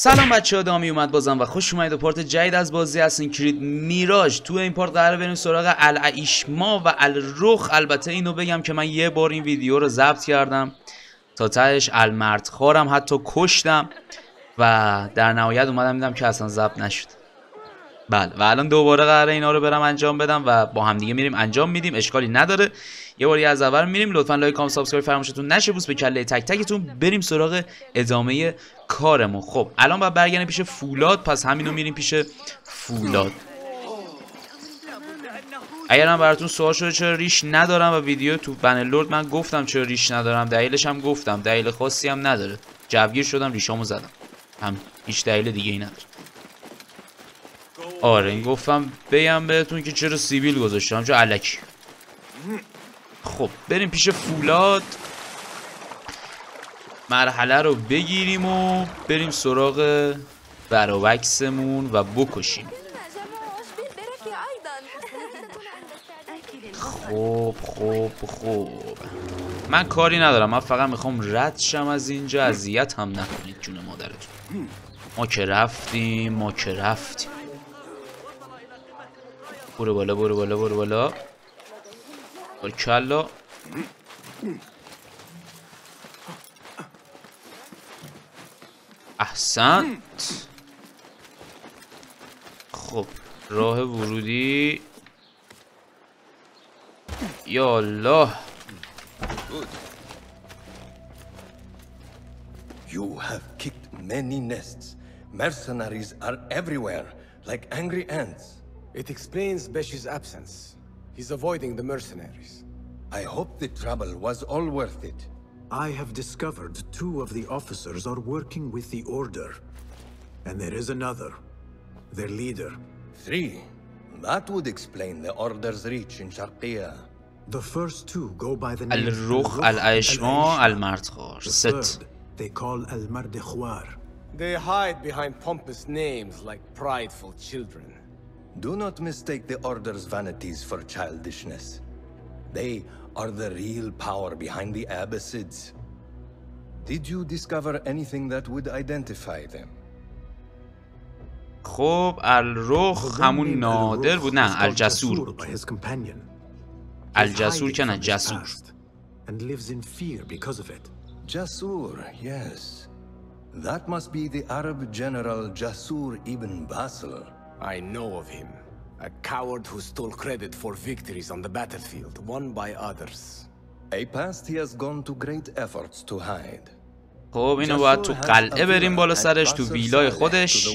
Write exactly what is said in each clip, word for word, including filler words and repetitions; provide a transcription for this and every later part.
سلام بچه‌ها، دامی اومد بازم و خوش اومدید به پارت جدید از بازی اساسین کرید میراژ. تو این پارت قراره بریم سراغ العشما و الرخ. البته اینو بگم که من یه بار این ویدیو رو ضبط کردم تا تهش المردخوارم حتی کشتم و در نهایت اومدم دیدم که اصلا ضبط نشد. بله و الان دوباره قراره اینا رو برم انجام بدم و با هم دیگه میریم انجام میدیم، اشکالی نداره. یه باری از اول میریم، لطفا لایک کام سابسکرایب فراموشتون نشه. بوس به کله تک تکتون. بریم سراغ ادامه کارمون. خب الان باید برگردیم پیش فولاد، پس همینو میریم پیش فولاد. اگرم براتون سوال شده چرا ریش ندارم و ویدیو تو بنلورد من گفتم چرا ریش ندارم، دلیلش هم گفتم، دلیل خاصی هم نداره، جوگیر شدم ریشامو زدم، هم هیچ دلیل دیگه ای نداره. آره این گفتم بگم بهتون که چرا سیبیل گذاشتم، چرا الکی. خب بریم پیش فولاد، مرحله رو بگیریم و بریم سراغ براوکسمون و بکشیم. خوب خوب خوب من کاری ندارم، من فقط میخوام رد شم از اینجا، اذیت هم نکنید جون مادرتون. ما که رفتیم ما که رفتیم برو بالا برو بالا برو بالا برکلا. احسنت. خب راه ورودی یا الله. You have kicked many nests. Mercenaries are everywhere, like angry ants. It explains Beshi's absence. He's avoiding the mercenaries. I hope the trouble was all worth it. I have discovered two of the officers are working with the Order. And there is another, their leader. Three. That would explain the Order's reach in Sharqiya. The first two go by the name الرخ العشما المردخوار. ست. They call Al-Mardikhwar. They hide behind pompous names like prideful children. Do not mistake the Order's vanities for childishness. They are the real power behind the Abbasids. Did you discover anything that would identify them? خب الرخ همون نادر بود، نه الجسور بود. الجسور که نه جسور. And lives in fear because of it. Jasur, yes. That must be the Arab general Jasur ibn Basel. I know of him. A coward who stole credit for victories on the battlefield, won by others. A past he has gone to great efforts to hide. خب اینو باید تو قلعه بریم بالا سرش، تو ویلای خودش.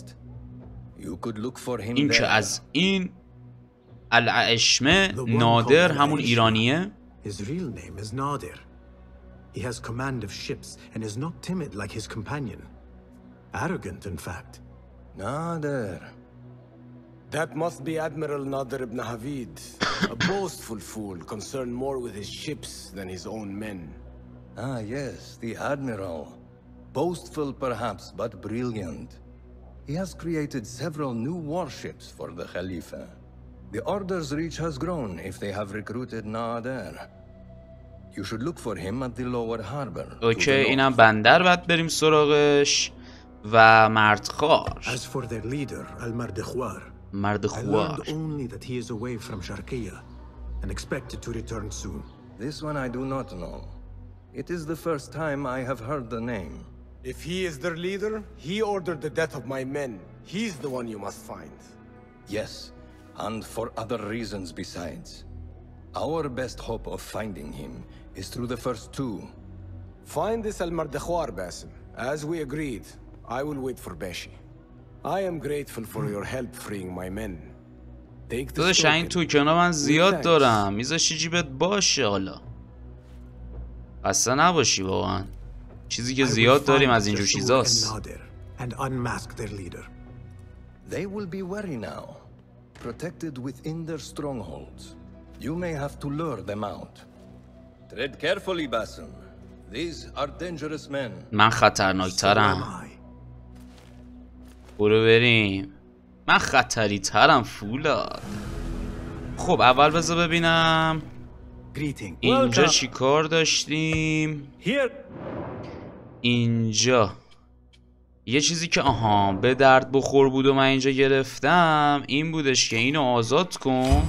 این که از این العشمه نادر همون ایرانیه. His real name is Nadir. He has command of ships and is not timid like his companion. Arrogant, in fact. Nadir. That must be Admiral Nadir ibn Havid, a boastful fool concerned more with his ships than his own men. Ah, yes, the Admiral. Boastful perhaps, but brilliant. He has created several new warships for the Khalifa. The Order's reach has grown if they have recruited Nadir. You should look for him at the lower harbor. اوکی اینم بندر باید بریم سراغش و مردخوار. As for their leader, Al-Mardikhwar, مردخوار. I learned only that he is away from Sharqiya and expected to return soon. This one I do not know. It is the first time I have heard the name. If he is their leader, he ordered the death of my men. He's the one you must find. Yes, and for other reasons besides. Our best hope of finding him is through the first two. Find this Al-Mardikhwar, Basim. As we agreed, I will wait for Beshi. I am grateful for your help freeing my men. Take the داداش این توکنا من زیاد دارم، میذاشی جیبت باشه حالا. خسته نباشی واقعا. چیزی که زیاد داریم از اینجور چیزاست. And unmask their leader. They will be wary now, protected within their strongholds. You may have to lure them out. Tread carefully, Basim. These are dangerous men. من خطرناکترم. برو بریم. من خطری ترم فولاد. خب اول بذار ببینم اینجا چی کار داشتیم. اینجا یه چیزی که آها به درد بخور بود و من اینجا گرفتم این بودش که اینو آزاد کن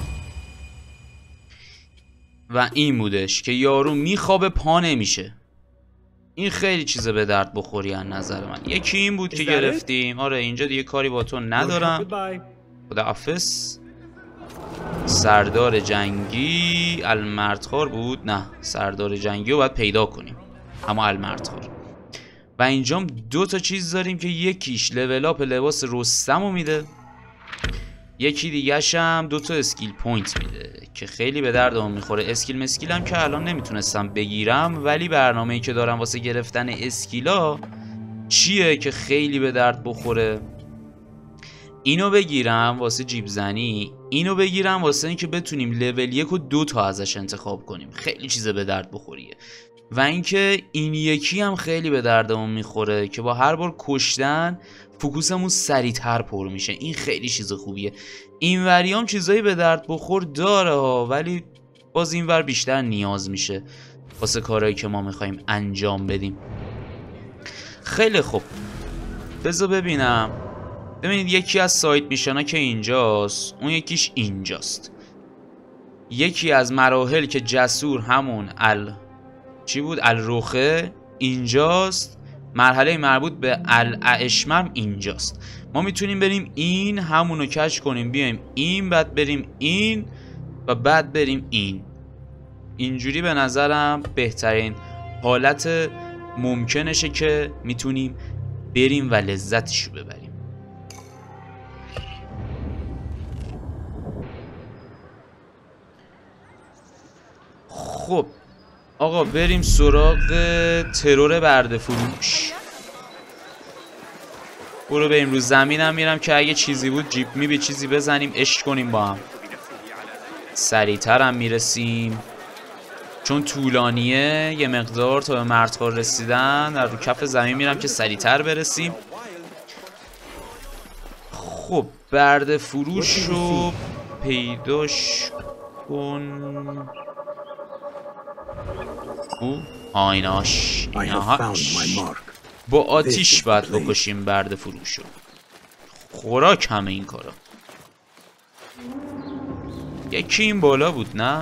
و این بودش که یارو میخوابه پا نمیشه. این خیلی چیز به درد بخوری از نظر من. یکی این بود که گرفتیم. آره اینجا دیگه کاری با تو ندارم. خداحافظ. سردار جنگی المردخوار بود. نه سردار جنگی رو باید پیدا کنیم، اما المردخوار. و اینجام دو تا چیز داریم که یکیش لول اپ لباس رستم رو میده، یکی دیگه‌ش هم دو تا اسکیل پوینت میده که خیلی به دردم میخوره. اسکیل مسکیل هم که الان نمیتونستم بگیرم، ولی برنامه‌ای که دارم واسه گرفتن اسکیلا چیه که خیلی به درد بخوره. اینو بگیرم واسه جیب زنی، اینو بگیرم واسه اینکه بتونیم لول یک و دو تا ازش انتخاب کنیم. خیلی چیز به درد بخوریه. و اینکه این یکی هم خیلی به دردمون میخوره که با هر بار کشتن فوکوسمون سریعتر پر میشه. این خیلی چیز خوبیه. این وریام چیزایی به درد بخور داره ها، ولی باز این ور بیشتر نیاز میشه واسه کارهایی که ما میخوایم انجام بدیم. خیلی خوب، بذار ببینم. ببینید یکی از سایت میشنا که اینجاست، اون یکیش اینجاست. یکی از مراحل که جسور همون ال چی بود؟ الرخه اینجاست. مرحله مربوط به الاعشمم اینجاست. ما میتونیم بریم این همونو کش کنیم بیایم این، بعد بریم این و بعد بریم این. اینجوری به نظرم بهترین حالت ممکنشه که میتونیم بریم و لذتشو ببریم. خب آقا بریم سراغ ترور برده فروش. برو بریم رو زمینم میرم که اگه چیزی بود جیب می به چیزی بزنیم عشق کنیم با هم. سریعتر هم میرسیم چون طولانیه یه مقدار تا به مردخوار رسیدن. در رو کف زمین میرم که سریعتر برسیم. خب برده فروش رو پیداش کن. او آیناش ایناهاش با آتیش باید بکشیم برده فروشو. خوراک همه این کارا. یکی این بالا بود نه؟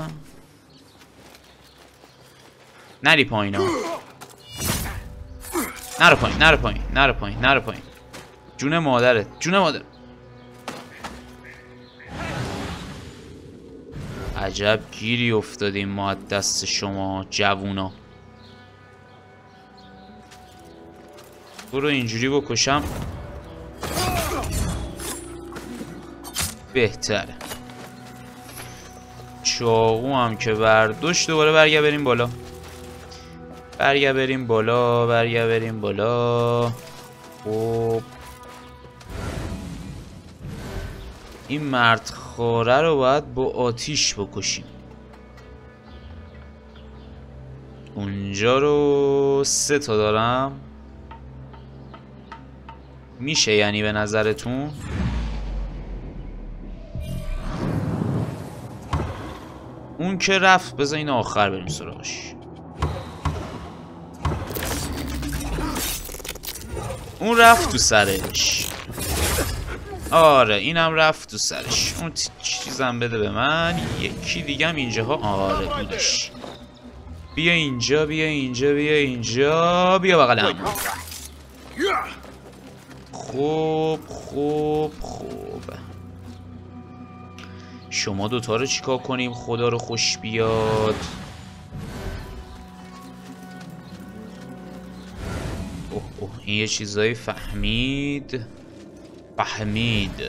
نری پایین ها. نرو پایین نرو پایین نرو پایین نرو پایین. جون مادرت جون مادر. عجب گیری افتادیم ما دست شما جوونا. برو اینجوری بکشم بهتره. چاقو هم که برداشت. دوباره برگه بریم بالا برگه بریم بالا برگه بریم بالا. خب این مردخواره رو باید با آتیش بکشیم. اونجا رو سه تا دارم. میشه یعنی به نظرتون؟ اون که رفت. بذار این آخر بریم سراغش. اون رفت تو سرش. آره اینم رفت تو سرش. اون چیزم بده به من. یکی دیگه هم اینجاها. آره بودش. بیا اینجا بیا اینجا بیا اینجا بیا بغلم. خوب خوب خوب. شما دوتا رو چیکار کنیم خدا رو خوش بیاد؟ اوه اوه این یه چیزایی فهمید فهمید.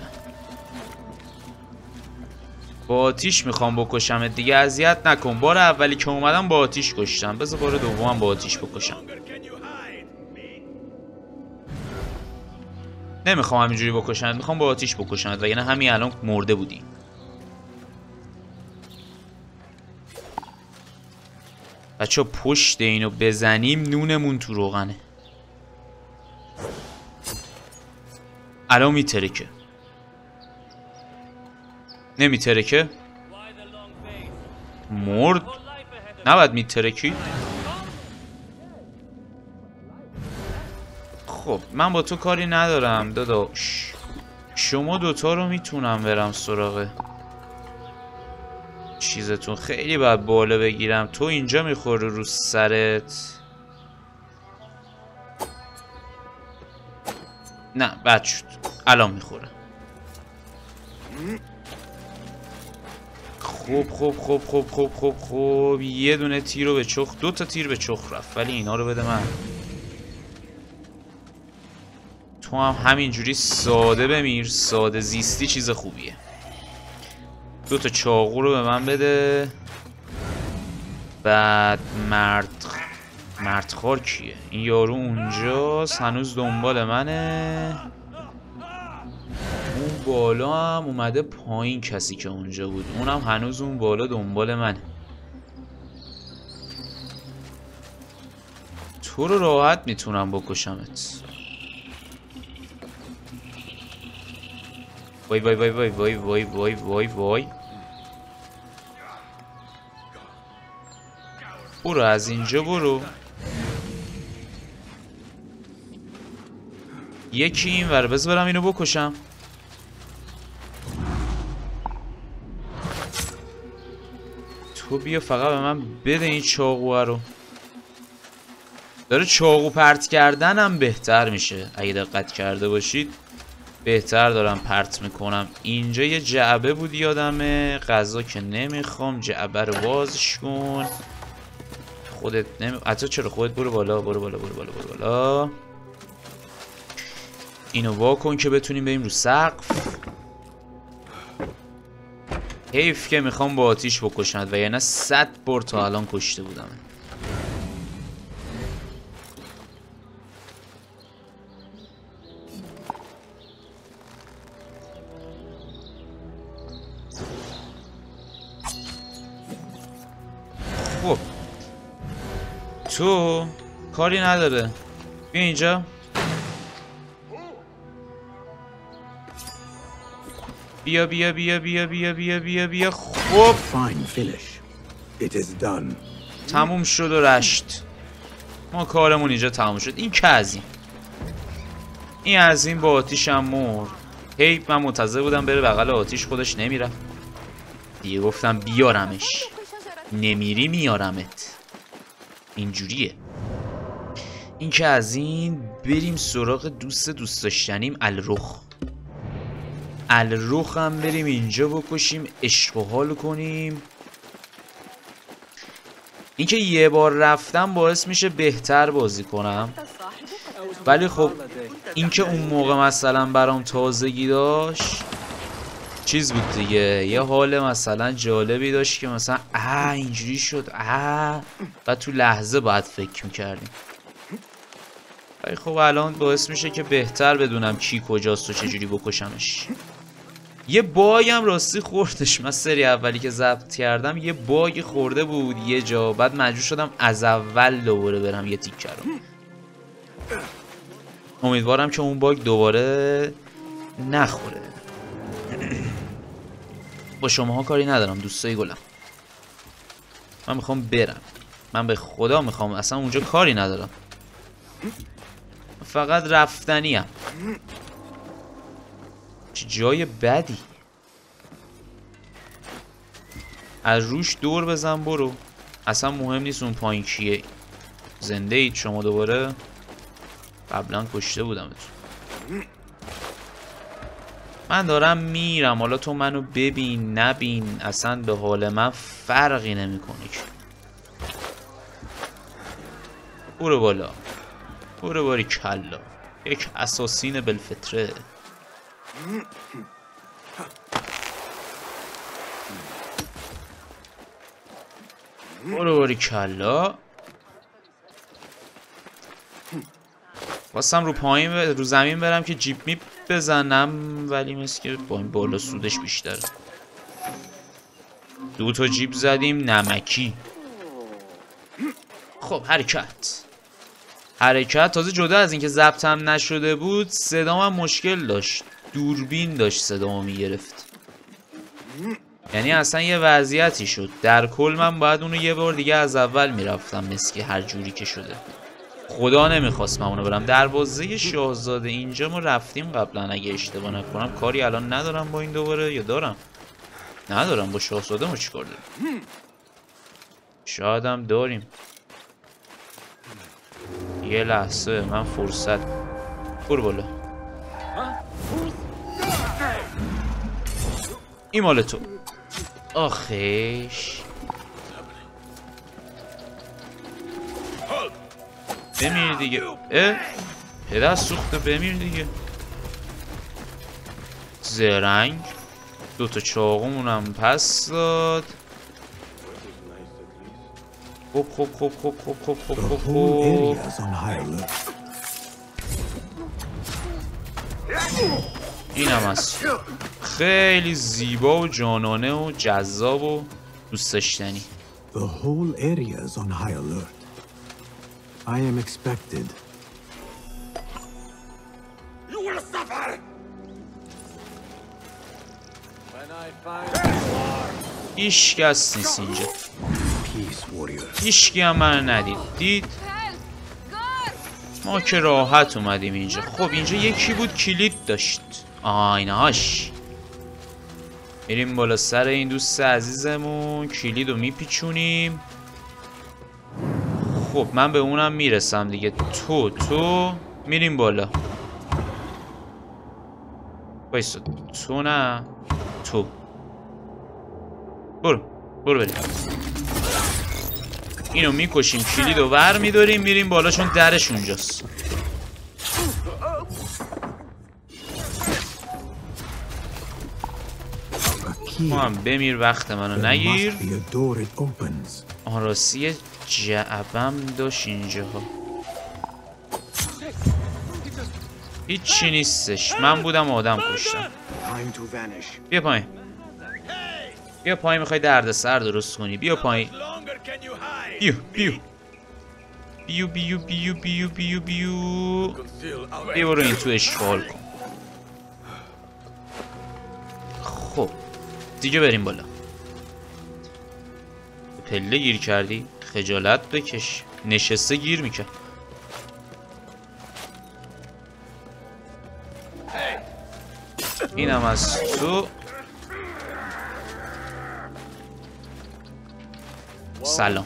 با آتیش میخوام بکشم دیگه. اذیت نکن. بار اولی که اومدم با آتیش کشتم. بذار بار دومم با آتیش بکشم. نمیخوام همینجوری بکشم، میخوام با آتیش بکشم وگرنه همین الان مرده بودی. بچه پشت اینو بزنیم نونمون تو روغنه. الان میترکه. نمیترکه. مرد. نباید میترکی. خب من با تو کاری ندارم داداش. شما دوتا رو میتونم برم سراغ چیزتون. خیلی باید بالا بگیرم. تو اینجا میخوره رو سرت. نه بد شد. الان میخوره. خوب خوب خوب خوب خوب خوب خوب. یه دونه تیر رو به چخ، دو تا تیر به چخ رفت، ولی اینا رو بده من. تو هم همینجوری ساده بمیر. ساده زیستی چیز خوبیه. دو تا چاقو رو به من بده. بعد مرد مردخوار کیه؟ این یارو اونجاست، هنوز دنبال منه. اون بالا هم اومده پایین، کسی که اونجا بود اونم هنوز اون بالا دنبال منه. تو رو راحت میتونم بکشمت. وای وای وای وای وای وای وای وای وای. برو از اینجا برو. یکی این ور. بذار برم اینو بکشم. تو بیا فقط به من بده این چاقوه رو. داره چاقو پرت کردنم بهتر میشه. اگه دقت کرده باشید بهتر دارم پرت میکنم. اینجا یه جعبه بود یادمه. غذا که نمیخوام. جعبه رو بازش کن. خودت نمی... حتی چرا خودت برو بالا. برو بالا برو بالا برو بالا. اینو وا کن که بتونیم بریم رو سقف. حیف که میخوام با آتیش بکشند و یعنی صد بار تا الان کشته بودم. خب تو کاری نداره. بیا اینجا. بیا بیا بیا بیا بیا بیا بیا بیا. خب تموم شد و رشت. ما کارمون اینجا تموم شد. این که از این این از این با آتیشم مرد. هی من منتظر بودم بره بغل آتیش، خودش نمیرفت دیگه. گفتم بیارمش. نمیری میارمت. اینجوریه. این که از این. بریم سراغ دوست دوست داشتنیم الرخ. الرخ هم بریم اینجا بکشیم، عشق و حال کنیم. اینکه یه بار رفتم باعث میشه بهتر بازی کنم، ولی خب اینکه اون موقع مثلا برام تازگی داشت چیز بود دیگه. یه حال مثلا جالبی داشت که مثلا اه اینجوری شد اه و تو لحظه باید فکر میکردیم. ولی خب الان باعث میشه که بهتر بدونم کی کجاست و چجوری بکشمش. یه باگ هم راستی خوردش. من سری اولی که ضبط کردم یه باگ خورده بود یه جا، بعد مجبور شدم از اول دوباره برم یه تیکه رو. امیدوارم که اون باگ دوباره نخوره. با شماها کاری ندارم دوستای گلم. من میخوام برم. من به خدا میخوام، اصلا اونجا کاری ندارم، فقط رفتنیم. چه جای بدی. از روش دور بزن برو. اصلا مهم نیست اون پایین کیه. زنده اید شما دوباره. قبلا کشته بودمتون. من دارم میرم. حالا تو منو ببین نبین اصلا به حال من فرقی نمیکنه که. برو بالا. برو باری کلا. یک اساسین بالفطره. برو باری کلا. خواستم رو پایین ب... رو زمین برم که جیب می بزنم، ولی مثل که با این بالا سودش بیشتره. دو تا جیب زدیم نمکی. خب حرکت حرکت. تازه جدا از اینکه ضبطم نشده بود صدام هم مشکل داشت. دوربین داشت صدامو میگرفت. یعنی اصلا یه وضعیتی شد. در کل من باید اونو یه بار دیگه از اول میرفتم مثل که هر جوری که شده. خدا نمیخواست من اونو برم. دروازه شاهزاده اینجا ما رفتیم قبلا اگه اشتباه نکنم. کاری الان ندارم با این دوباره یا دارم؟ ندارم. با شاهزاده ما چیکار داریم؟ شاید هم داریم. یه لحظه من فرصت. برو بالا. این مال تو. آخیش بمیر دیگه. اه پدر سوخته. بمیر دیگه. زرنگ. دوتا چاقومونم پس داد. خوب خوب خوب خوب خوب خوب خوب خوب خوب این هم هست. خیلی زیبا و جانانه و جذاب و دوست داشتنی. The whole area is on high alert. I am expected. You will suffer. When I find هیچ کس نیست اینجا. Peace warrior. هیچکی هم من ندید. دید ما که راحت اومدیم اینجا. خب اینجا یکی بود کلید داشت. آینهاش. میریم بالا سر این دوست عزیزمون. کلید رو میپیچونیم. خب من به اونم میرسم دیگه. تو تو میریم بالا. بایستا. تو نه. تو برو برو بریم. اینو میکشیم. کلید رو ور میداریم. میریم بالا چون درش اونجاست. ما هم بمیر. وقت منو نگیر. آراسی جعبم داشت اینجا. هیچی نیستش. من بودم آدم کشتم. بیا پایین. بیا پایین. میخوای درد سر درست کنی. بیا پایین. بیو بیو بیو بیو بیو بیو بیو بیو بیا برو این تو اشغال کن. خب دیگه بریم بالا. پله گیر کردی؟ خجالت بکش. نشسته گیر میکرد. اینم از تو. سلام.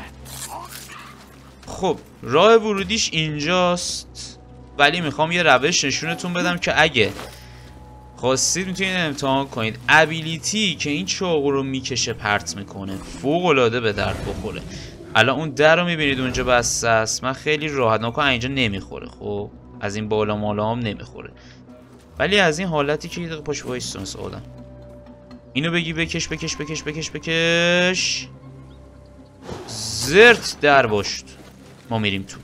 خب راه ورودیش اینجاست. ولی میخوام یه روش نشونتون بدم که اگه خواستید میتونید امتحان کنید. ابیلیتی که این چاقو رو میکشه پرت میکنه فوق العاده به درد بخوره. الان اون در رو میبینید اونجا بسته است. من خیلی راحت نکنم اینجا نمیخوره. خب از این بالا مالا هم نمیخوره. ولی از این حالتی که یه دقیقه پاش وایستونس آدم اینو بگی بکش بکش بکش بکش بکش زرت در باشد. ما میریم تو.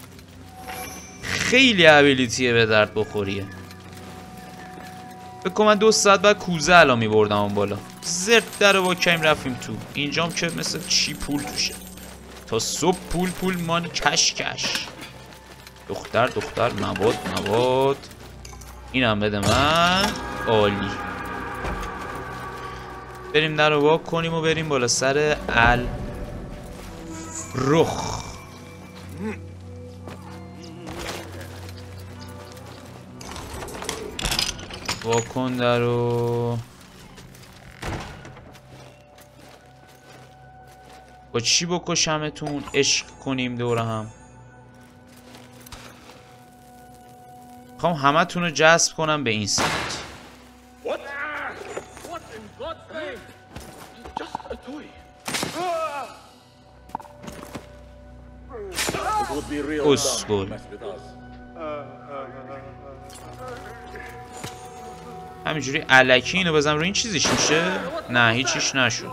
خیلی ابیلیتیه به درد بخوریه. فکر کنم من دو ساعت بعد کوزه الان میبردم اون بالا. زرت در رو با کم رفتیم تو. اینجام که مثل چی پول توشه. تا صبح پول پول مانی کش کش. دختر دختر مواد مواد. اینم بده من. عالی. بریم در رو واک کنیم و بریم بالا سر ال رخ. واکن در رو. با چی بکشمتون؟ عشق کنیم دوره هم. میخوام همه تون رو جذب کنم به این سمت. اسکول. همینجوری الکی اینو بزنم رو این چیزیش میشه؟ نه هیچیش نشد.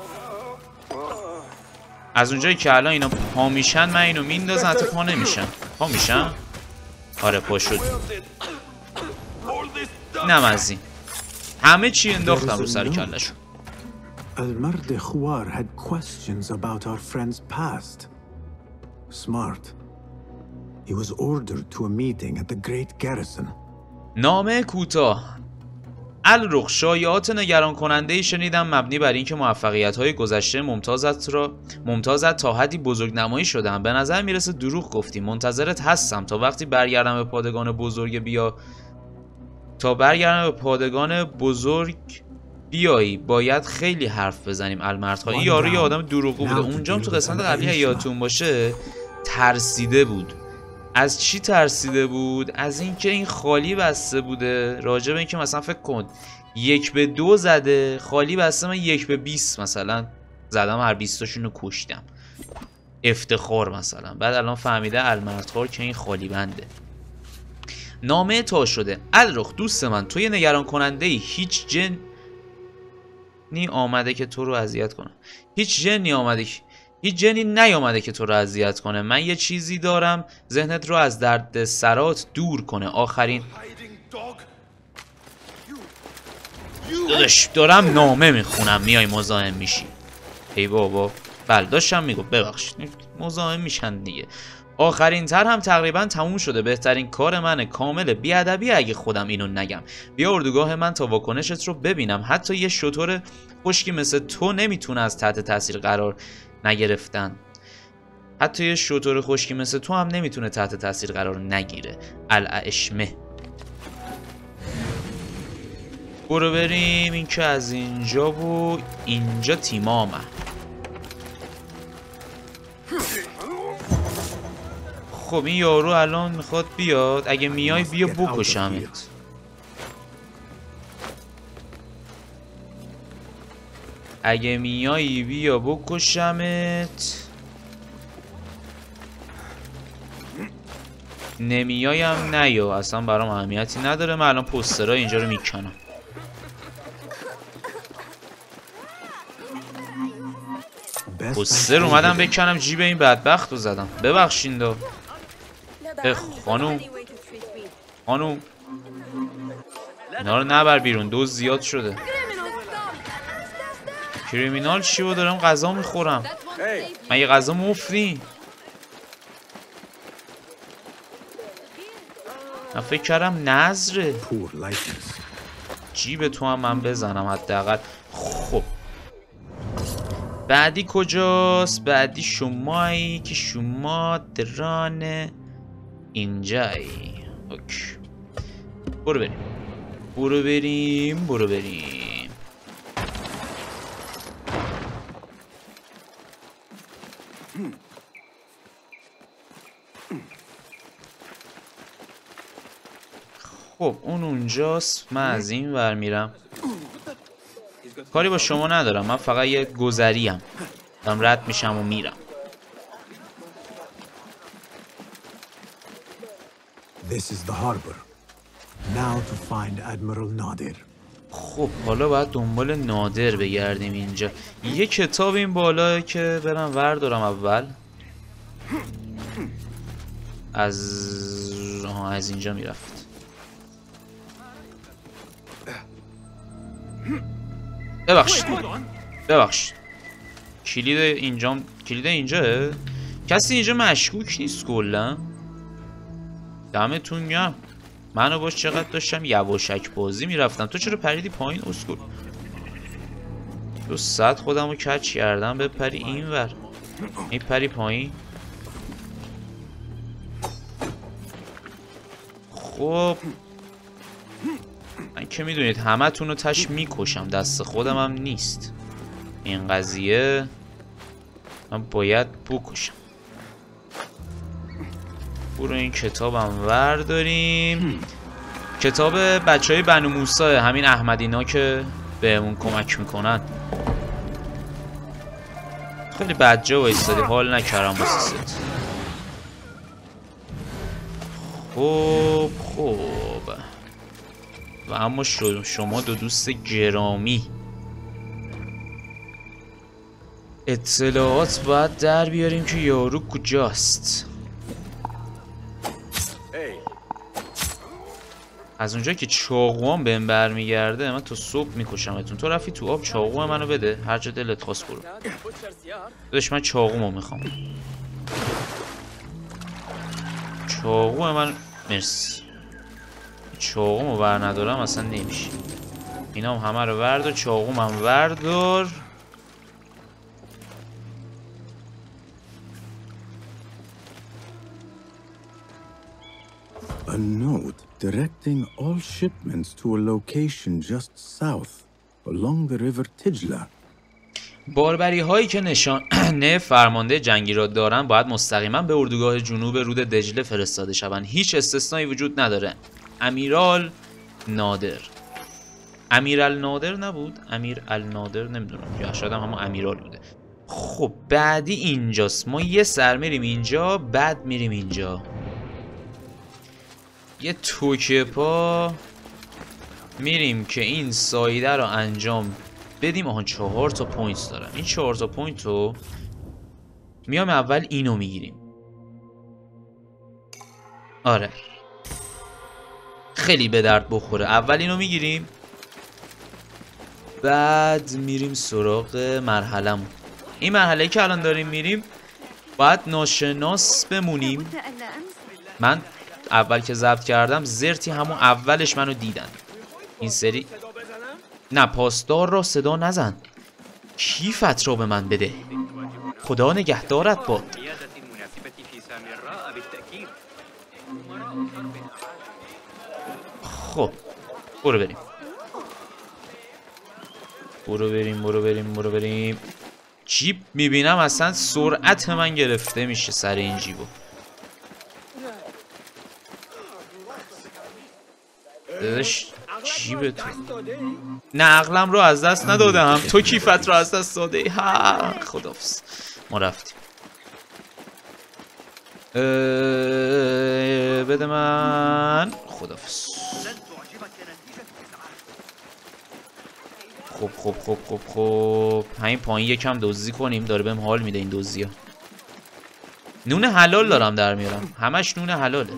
از اونجایی که الان اینا پا میشن من اینو میندازم حتی پا نمیشن. پا میشن؟ آره پا شد. اینم از این. همه چی انداختم رو سر کلشون. المرد خوار had questions about our friend's past. Smart. He was ordered to a meeting at the Great Garrison. نامه کوتاه. الرخ شایعات نگران کننده ای شنیدم مبنی بر اینکه موفقیت های گذشته ممتازت را ممتازت تا حدی بزرگنمایی شدن. به نظر میرسه دروغ گفتی. منتظرت هستم تا وقتی برگردم به پادگان بزرگ بیا تا برگردم به پادگان بزرگ بیایی. باید خیلی حرف بزنیم المردها. این یارو یه آدم دروغگو بوده. اونجام تو قسمت قبلی یادتون باشه ترسیده بود. از چی ترسیده بود؟ از اینکه این خالی بسته بوده. راجع به اینکه مثلا فکر کن یک به دو زده، خالی بسته، من یک به بیست مثلا زدم، هر بیستاشون رو کشتم. افتخار مثلا. بعد الان فهمیده المردخوار که این خالی بنده. نامه تا شده. الرخ دوست من، تو یه نگران کننده ای. هیچ جنی آمده که تو رو اذیت کنه. هیچ جنی آمده که هیچ جنی نیامده که تو رو اذیت کنه. من یه چیزی دارم ذهنت رو از درد سرات دور کنه. آخرین داداش دارم نامه میخونم میای مزاحم میشی. ای بابا بله داشتم میگم ببخشید مزاحم میشن دیگه. آخرین تر هم تقریبا تموم شده. بهترین کار منه، کامل بیادبی اگه خودم اینو نگم. بیا اردوگاه من تا واکنشت رو ببینم. حتی یه شتر خشکی مثل تو نمیتونه از تحت تاثیر قرار نگرفتن. حتی یه شتر خشکی مثل تو هم نمیتونه تحت تاثیر قرار نگیره. الاشمه. برو بریم. این که از اینجا و اینجا تیمامه. خب این یارو الان میخواد بیاد. اگه میای بیا بکشمت. اگه میایی بیا بکشمت. نمیایم نیا. اصلا برام اهمیتی نداره. من الان پوسترها اینجا رو میکنم. پوستر اومدم بکنم جیب این بدبخت رو زدم. ببخشین دو خانوم خانوم اینا رو نبر بیرون. دوز زیاد شده. کریمینال چی بود؟ دارم غذا میخورم. من یه غذا مفری. من فکر کردم نظره. جیب تو هم من بزنم حداقل. خب بعدی کجاست؟ بعدی شمایی که شما دران اینجایی. اوکی. برو بریم برو بریم برو بریم. خب اون اونجاست. من از این ور میرم. کاری با شما ندارم. من فقط یه گذریم. دارم رد میشم و میرم. This is the harbor. Now to find Admiral Nadir. خب حالا باید دنبال نادر بگردیم. اینجا یه کتاب این بالا که برم وردارم اول. از آها از اینجا میرفت. ببخشید ببخشید کلید اینجا کلید اینجاه. کسی اینجا مشکوک نیست کلا. دمتون گرم. منو باش چقدر داشتم یواشک بازی میرفتم. تو چرا پریدی پایین اسکول؟ دو ساعت خودم رو کچ کردم بپری این ور. این پری پایین. خب من که میدونید همه تون رو تش میکشم. دست خودم هم نیست این قضیه. من باید بکشم. برو این کتابم ورداریم. کتاب بچه های بنو موسی، همین احمدینا که بهمون کمک میکنن. خیلی بدجا وایستادی. حال نکردم واسه ست. خب خب و اما شما دو دوست گرامی، اطلاعات باید در بیاریم که یارو کجاست. از اونجا که چاقوام بهم برمیگرده من تا صبح میکشمتون. تو رفتی تو آب چاقو منو بده هر جا دلت خواست برو. داداش من چاقومو میخوام. چاقو من مرسی. چاقومو بر ندارم اصلا نمیشه. اینا هم همه رو وردار. چاقوم هم وردار. A note directing all shipments to a location just south along the river Tijla. باربری هایی که نشانه فرمانده جنگی را دارند باید مستقیما به اردوگاه جنوب رود دجله فرستاده شوند. هیچ استثنایی وجود نداره. امیرال نادر. امیرال نادر نبود؟ امیر النادر نمیدونم، یا شاید هم همون امیرال بوده. خب بعدی اینجاست. ما یه سر میریم اینجا، بعد میریم اینجا. یه توکه پا میریم که این سایده رو انجام بدیم. آها چهار تا پوینت دارم. این چهار تا پوینت رو میام اول اینو میگیریم. آره خیلی به درد بخوره. اول اینو میگیریم، بعد میریم سراغ مرحله‌مون. این مرحله که الان داریم میریم باید ناشناس بمونیم. من اول که ضبط کردم زرتی همون اولش منو دیدن. این سری نه پاسدار را صدا نزن. کیفت را به من بده. خدا نگهدارت باد. خب برو بریم برو بریم برو بریم برو بریم. جیب میبینم اصلا سرعت من گرفته میشه سر این جیبو. داداش جیب تو. نه عقلم رو از دست ندادم، تو کیفت رو از دست داده. ها خدافظ. ما رفتیم. بده من. خدافظ. خب خب خب خب خب همین پایین یکم دزدی کنیم. داره بهم حال میده این دزدی ها. نون حلال دارم در میارم. همش نون حلاله.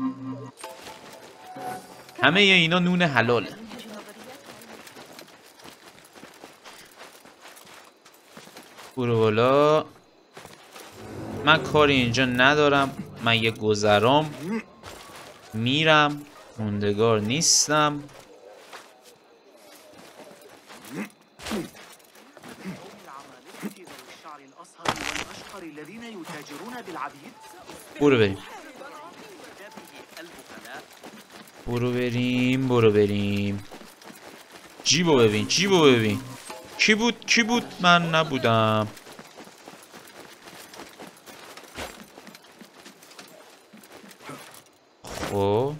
همه اینا نون حلاله. برو بالا. من کاری اینجا ندارم. من یه گذرام میرم. موندگار نیستم. برو بریم برو بریم برو بریم. جیبو ببین جیبو ببین. کی بود کی بود؟ من نبودم. خب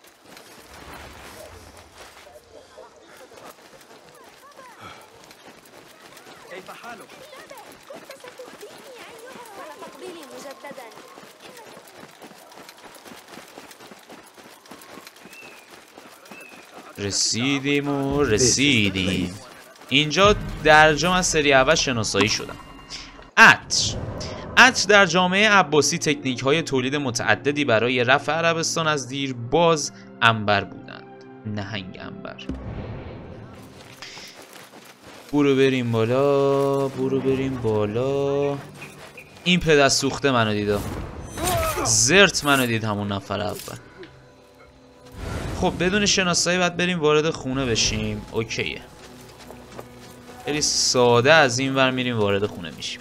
رسیدیم و رسیدیم. اینجا در جام از سری اول شناسایی شدم. عطر عطر در جامعه عباسی تکنیک های تولید متعددی برای رفع عربستان از دیرباز عنبر بودند. نهنگ عنبر. برو بریم بالا برو بریم بالا. این پدر سوخته منو دیده. زرت منو دید همون نفر اول. خب بدون شناسایی باید بریم وارد خونه بشیم. اوکیه. خیلی ساده از این ور میریم وارد خونه میشیم.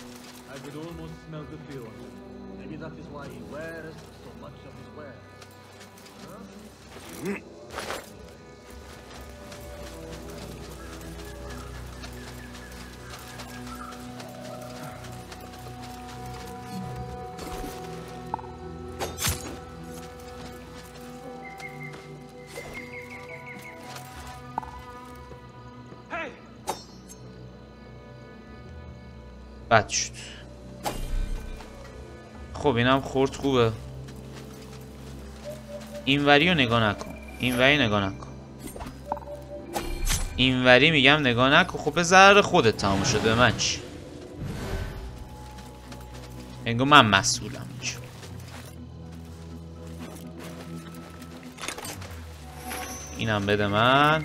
بد شد. خب اینم خورد خوبه. اینوری رو نگاه نکن. اینوری نگاه نکن. اینوری میگم نگاه نکن. خب به ضرر خودت تموم شده. به من چی؟ انگار من مسئولم اینجا. اینم بده من.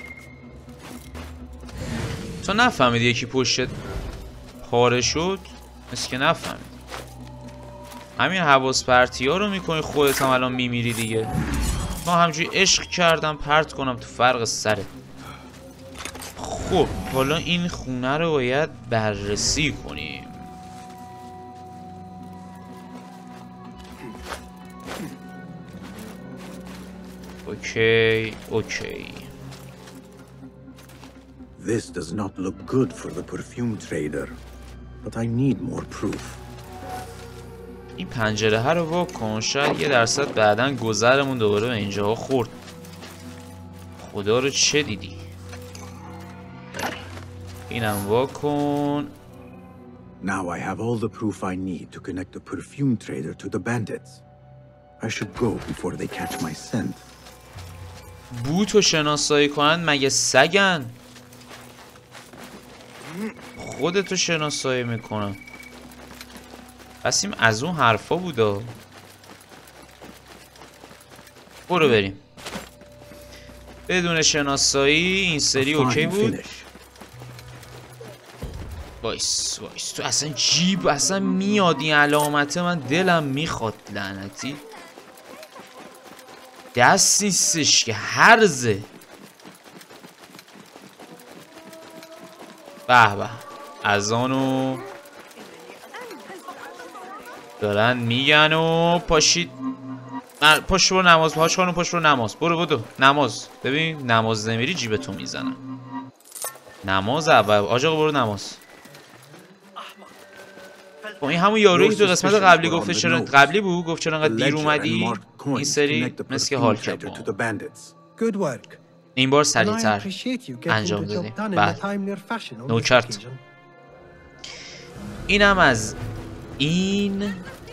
تو نفهمیدی یکی پشت پاره شد؟ مثل که نفهمید. همین حواس پرتی ها رو میکنی خودت هم الان میمیری دیگه. ما همجوری عشق کردم پرت کنم تو فرق سره. خب حالا این خونه رو باید بررسی کنیم. اوکی اوکی. This does not look good for the perfume trader, but I need more proof. این پنجره ها رو واکن، شاید یه درصد بعداً گذرمون دوباره به اینجا خورد. خدا رو چه دیدی؟ اینم واکن. Now I have all the proof I need to connect the perfume trader to the bandits. I should go before they catch my scent. بوتو شناسایی کنن مگه سگن؟ خودتو شناسایی میکنن. پس این از اون حرفا بودا. برو بریم. بدون شناسایی این سری اوکی بود. وایس وایس تو اصلا جیب اصلا میاد این علامته، من دلم میخواد لعنتی. دست نیستش که هرزه. به به از آنو دارن میگن و پاشید پاشت برو نماز. پاش خانو پاشت برو نماز. برو بدو نماز. ببین نماز نمیری جیبتو میزنم. نماز اول آج آقا برو نماز. خب این همون یارویی که تو قسمت قبلی گفته چرا قبلی بود گفت چرا انقدر دیر اومدی. این سری مثل که حال کرد. این بار سریعتر انجام دادیم. بعد نوکرت. اینم از این.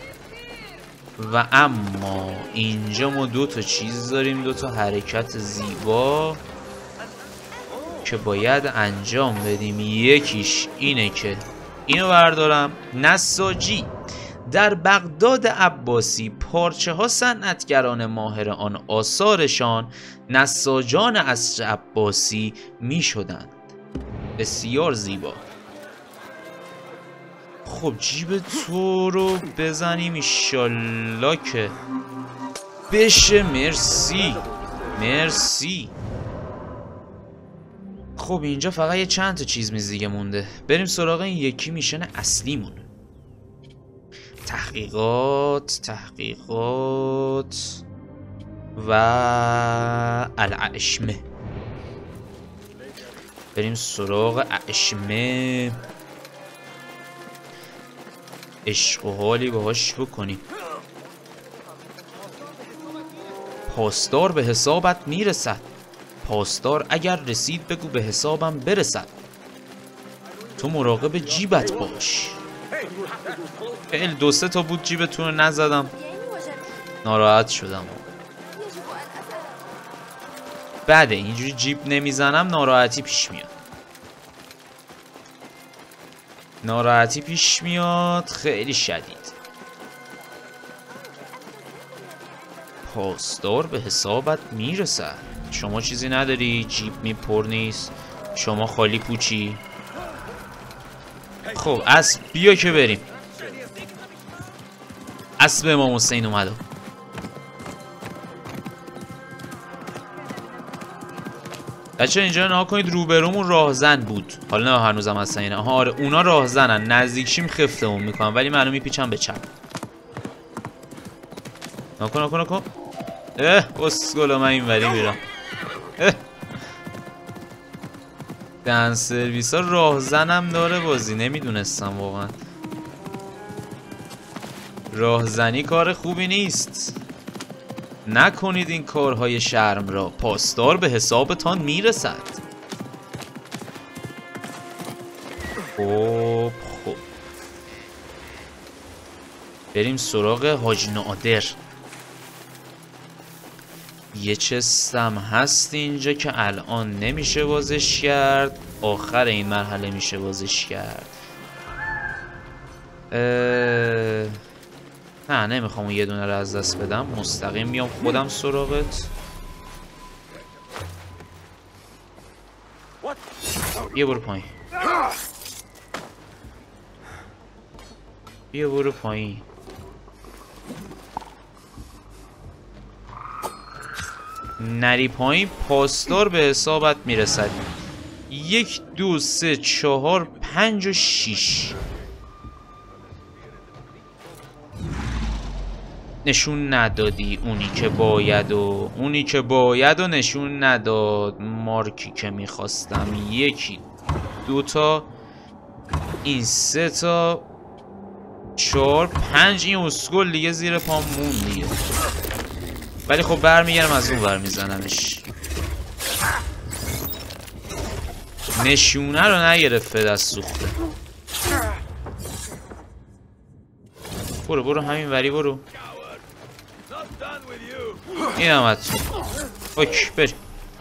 و اما اینجا ما دو تا چیز داریم، دو تا حرکت زیبا که باید انجام بدیم. یکیش اینه که اینو بردارم. نساجی در بغداد عباسی پارچه ها صنعتگران ماهر آن آثارشان نساجان عصر عباسی می شدند. بسیار زیبا. خب جیب تو رو بزنیم ایشالله که بشه. مرسی مرسی. خب اینجا فقط یه چند تا چیز میز دیگه مونده. بریم سراغ این یکی میشن اصلیمون. تحقیقات تحقیقات و الاعشمه. بریم سراغ اعشمه. عشق و حالی باهاش بکنیم. پاسدار به حسابت میرسد. پاسدار اگر رسید بگو به حسابم برسد. تو مراقب جیبت باش. خیلی دو سه تا بود جیبتون رو نزدم ناراحت شدم. بعده اینجوری جیب نمیزنم ناراحتی پیش میاد. ناراحتی پیش میاد خیلی شدید. پاسدار به حسابت میرسد. شما چیزی نداری؟ جیب میپر نیست. شما خالی پوچی. خب اسب بیا که بریم. اسب امام حسین اومده. بچه اینجا نها کنید روبرومون راهزن بود. حالا نه هنوزم هستن اینه. آها آره اونا راهزنن. نزدیکشیم خفتمون میکنم ولی منو میپیچم به چپ. نکن نکن نکن. اه اسکولا من این وری میرم. دن سرویس ها راهزنم داره بازی. نمیدونستم واقعا. راهزنی کار خوبی نیست. نکنید این کارهای شرم را. پاسدار به حسابتان میرسد. خب خب بریم سراغ حاج نادر. یه چستم هست اینجا که الان نمیشه بازش کرد. آخر این مرحله میشه بازش کرد. اه... نه نمیخوام اون یه دونه رو از دست بدم. مستقیم میام خودم سراغت. بیا برو پایین. بیا برو پایین. نری پایین پاسدار به حسابت میرسد. یک دو سه چهار پنج و شیش. نشون ندادی اونی که باید و اونی که باید و نشون نداد. مارکی که میخواستم یکی دوتا، این سه تا، چهار پنج. این اسکل دیگه زیر پام مون دیگه، ولی خب برمیگردم از اون ور میزنمش. نشونه رو نگرفت دست سوخته. برو برو همین وری برو. این هم تو اوکی بری.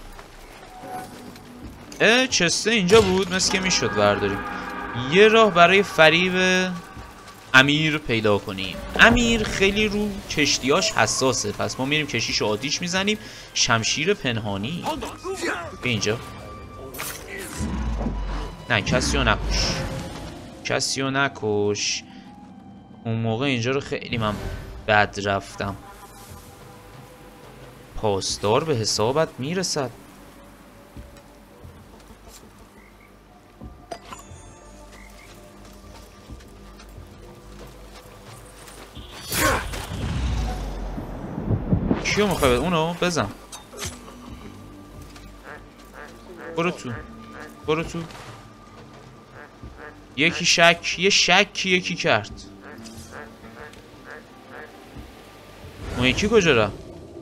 اه چسته اینجا بود، مثل که میشد برداریم. یه راه برای فریب امیر پیدا کنیم. امیر خیلی رو کشتیاش حساسه، پس ما میریم کشتیشو آتیش میزنیم. شمشیر پنهانی به اینجا. نه کسی رو نکش، کسی رو نکش. اون موقع اینجا رو خیلی من بد رفتم. پاسدار به حسابت میرسد. کیو میخوای؟ اونو بزن. برو تو برو تو. یکی شک یه شکی یکی کرد. اون یکی کجا رفت؟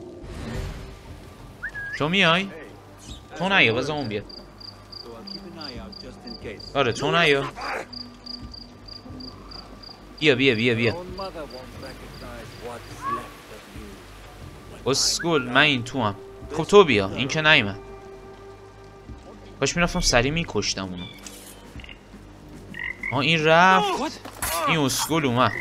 تو میای؟ تو نیا، بذار اون بیاد. آره تو نیا. بیا بیا بیا بیا. اسکول من این تو هم. خب تو بیا، این که نیومد. باش میرفتم سریع میکشتم اونو. آه این رفت. این اسکول اومد.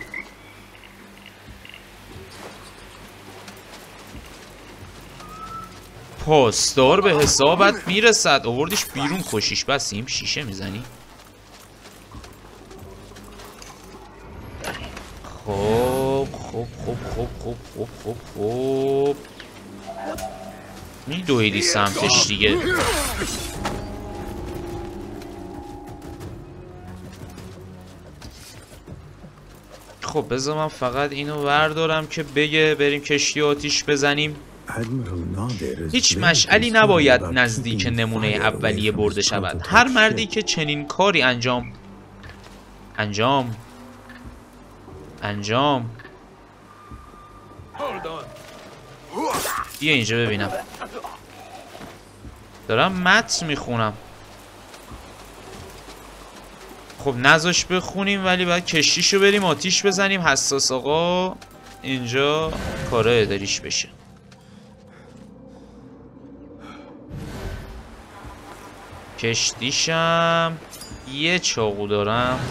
پاسدار به حسابت میرسد. آوردیش بیرون کشیش. بسیم شیشه میزنی. خب خب خب خب خب خب خب خب میدویدی سمتش دیگه. خب بذار من فقط اینو وردارم که بگه بریم کشتی آتیش بزنیم. هیچ مشعلی نباید نزدیک نمونه اولیه برده شود. هر مردی که چنین کاری انجام انجام انجام بیا اینجا ببینم. دارم متن میخونم. خب نذاش بخونیم، ولی باید کشتیشو بریم آتیش بزنیم. حساس آقا اینجا کاره اداریش بشه. کشتیشم یه چاقو دارم.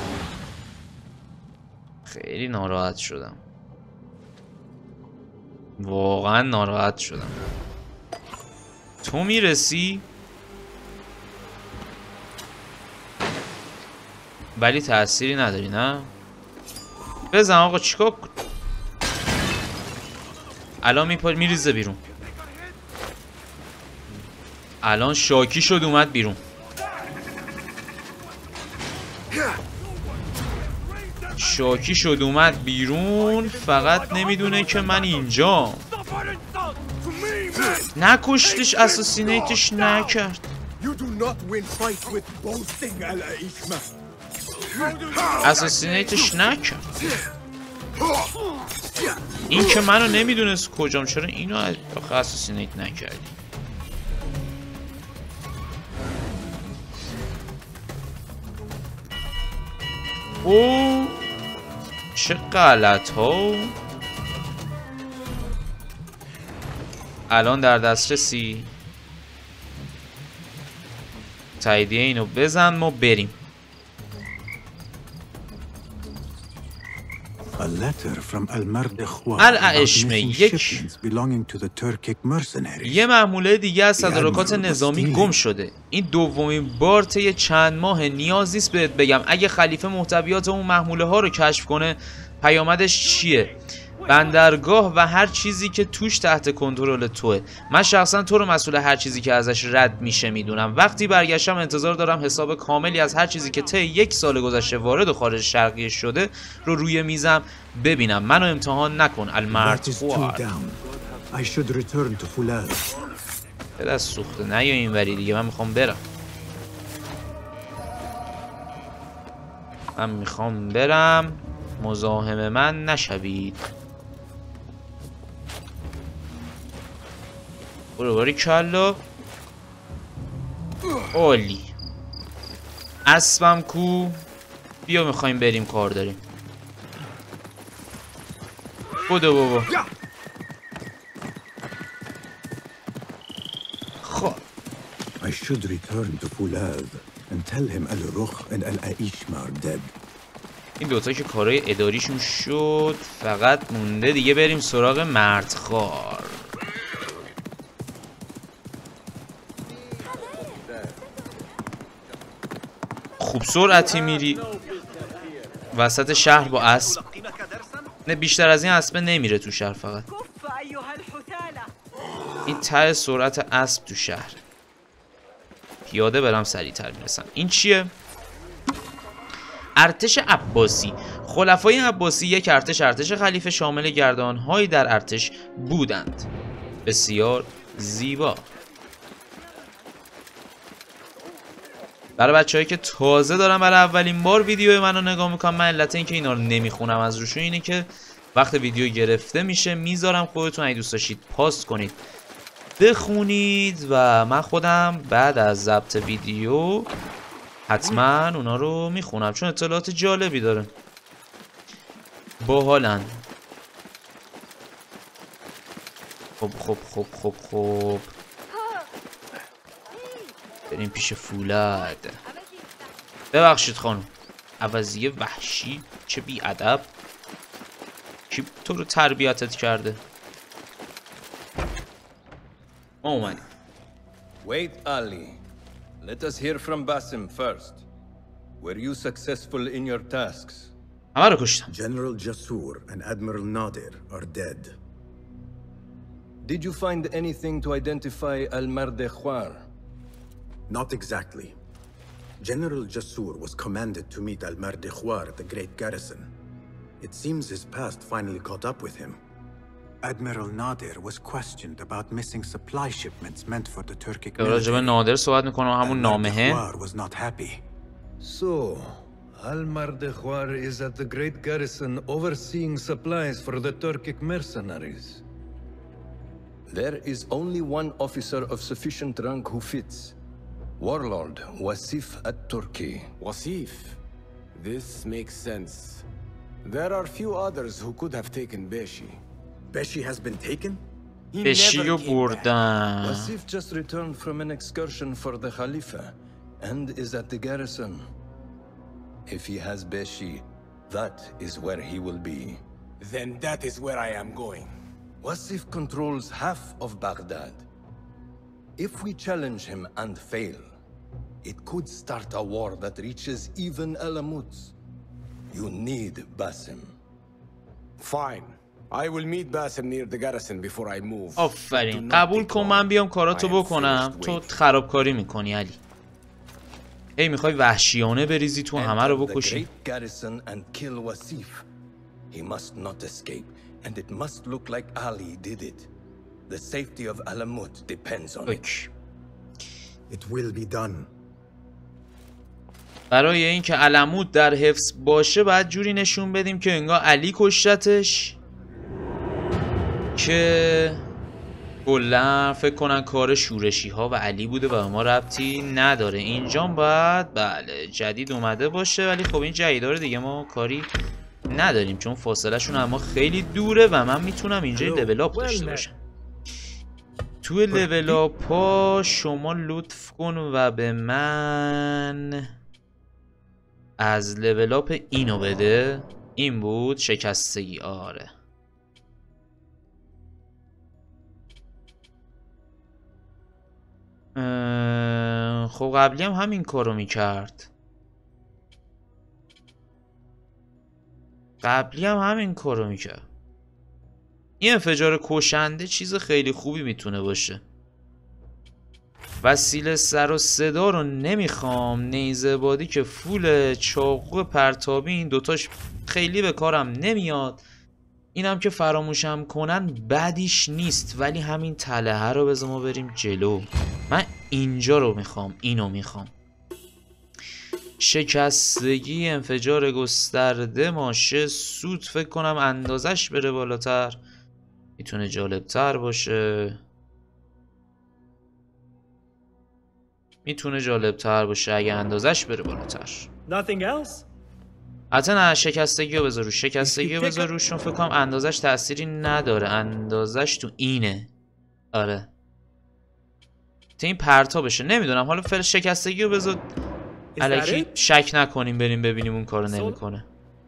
خیلی ناراحت شدم، واقعا ناراحت شدم. تو میرسی ولی تأثیری نداری نه؟ بزن آقا چیکار کن؟ الان میپاد میریزه بیرون. الان شاکی شد اومد بیرون. شاکی شد اومد بیرون. فقط نمیدونه که من اینجا. نکشتش، اساسینیتش نکرد. اساسینیتش نکرد. این که منو نمیدونست کجام. چرا اینو آخه اساسینیت نکردی؟ او چه غلط ها. الان در دسترسی. تاییدیه اینو بزن ما بریم. العشمه یک یه محموله دیگه از تدارکات نظامی گم شده. این دومین بار طی چند ماه نیاز نیست بهت بگم اگه خلیفه محتویات اون محموله ها رو کشف کنه پیامدش چیه. بندرگاه و هر چیزی که توش تحت کنترل توه. من شخصا تو رو مسئول هر چیزی که ازش رد میشه میدونم. وقتی برگشتم انتظار دارم حساب کاملی از هر چیزی که طی یک سال گذشته وارد و خارج شرقیه شده رو روی میزم ببینم. منو امتحان نکن المردخوار. به دست سوخته نه یا این وری دیگه. من میخوام برم من میخوام برم مزاحم من نشوید. برو باری کلا. عالی. اسبم کو؟ بیا میخوایم بریم کار داریم. بودو بابا. خب I should return to Fulad and tell him Al-Rukh and Al-Aishma are dead. این دوتا که کارهای اداریشون شد، فقط مونده دیگه بریم سراغ مردخوار. خوب سرعتی میری وسط شهر با اسب. نه بیشتر از این اسب نمیره تو شهر، فقط این ته سرعت اسب تو شهر. پیاده برم سریعتر میرسم. این چیه؟ ارتش عباسی. خلفای عباسی یک ارتش ارتش خلیفه شامل گردانهایی در ارتش بودند. بسیار زیبا. برای بچه‌هایی که تازه دارن برای اولین بار ویدیو منو نگاه میکنم، من علت اینکه اینا رو نمیخونم از روشون اینه که وقت ویدیو گرفته میشه میذارم، خودتون اگه دوست داشتید پاست کنید بخونید و من خودم بعد از ضبط ویدیو حتما اونا رو میخونم چون اطلاعات جالبی داره. باحالن. خب خب خب خب خب بریم پیش فولاد. ببخشید خانم. عوضیه وحشی، چه بی ادب. کی تو رو تربیتت کرده؟ ما اومدیم. Wait, Ali. Let us hear from Basim first. Were you successful in your tasks? همه رو کشتم. General Jasur and Admiral Nadir are dead. Did you find anything to identify Al-Mardekhwar? Not exactly. General Jasur was commanded to meet Al-Mardekhwar at the Great Garrison. It seems his past finally caught up with him. Admiral Nadir was questioned about missing supply shipments meant for the Turkic military. راجب نادر صحبت میکنه همون نامه. Al-Mardekhwar was not happy. So, Al-Mardekhwar is at the Great Garrison overseeing supplies for the Turkic mercenaries. There is only one officer of sufficient rank who fits. Warlord Wasif at-Turki. Wasif. This makes sense. There are few others who could have taken Beshi. Beshi has been taken? He بشی never رو came back. بردن. Wasif just returned from an excursion for the Khalifa and is at the garrison. If he has Beshi, that is where he will be. Then that is where I am going. Wasif controls half of Baghdad. If we challenge him and fail, it could start a war that reaches even Alamut. You need Basim. Fine. I will meet Basim near the garrison before I move. آفرین. قبول کن من بیام کاراتو بکنم. تو خرابکاری میکنی علی. ای میخوای وحشیانه بریزی تو همه رو بکشی. Garrison and kill Wasif. He must not escape, and it must look like Ali did it. The safety of Alamut depends on it. It will be done. برای اینکه علمود در حفظ باشه باید جوری نشون بدیم که انگار علی کشتتش که کلا فکر کنن کار شورشی ها و علی بوده و ما ربطی نداره. اینجا باید بله جدید اومده باشه ولی خب این جدیدا رو دیگه ما کاری نداریم چون فاصله شون اما خیلی دوره و من میتونم اینجا لول اپ داشته باشم. تو لول اپ ها شما لطف کن و به من از لول اپ اینو بده. این بود شکستگی. آره خب قبلی هم همین کارو میکرد. قبلی هم همین کارو میکرد. این انفجار کشنده چیز خیلی خوبی میتونه باشه. وسیله سر و صدا رو نمیخوام. نیزه بادی که فول، چاقو پرتابی این دوتاش خیلی به کارم نمیاد. اینم که فراموشم کنن بدیش نیست، ولی همین تله رو بذار ما بریم جلو. من اینجا رو میخوام، اینو میخوام. شکستگی، انفجار گسترده، ماشه، سوت فکر کنم اندازش بره بالاتر، میتونه جالبتر باشه. میتونه جالبتر باشه اگه اندازش بره بالاتر. Nothing else? حتی نه، شکستگی رو بذار روش، شکستگی رو بذار روش، چون فکر کنم اندازش تأثیری نداره. اندازش تو اینه. آره تا این پرتا بشه. نمیدونم، حالا فعلا شکستگی رو بذار الکی شک نکنیم بریم ببینیم اون کارو نمیکنه.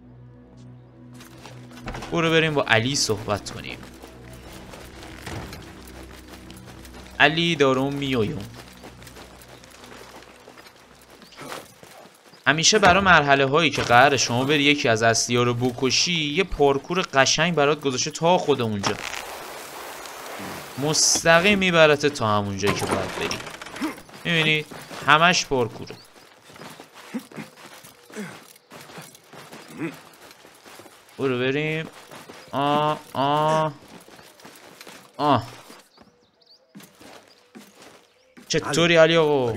برو بریم با علی صحبت کنیم. علی دارم میایم. همیشه برای مرحله هایی که قراره شما بری یکی از اصلی ها رو بکشی یه پارکور قشنگ برات گذاشته تا خود اونجا. مستقیم میبرته تا همونجایی که باید بری. میبینید همش پارکوره. برو بریم. آه آه آه چطوری علی آقا؟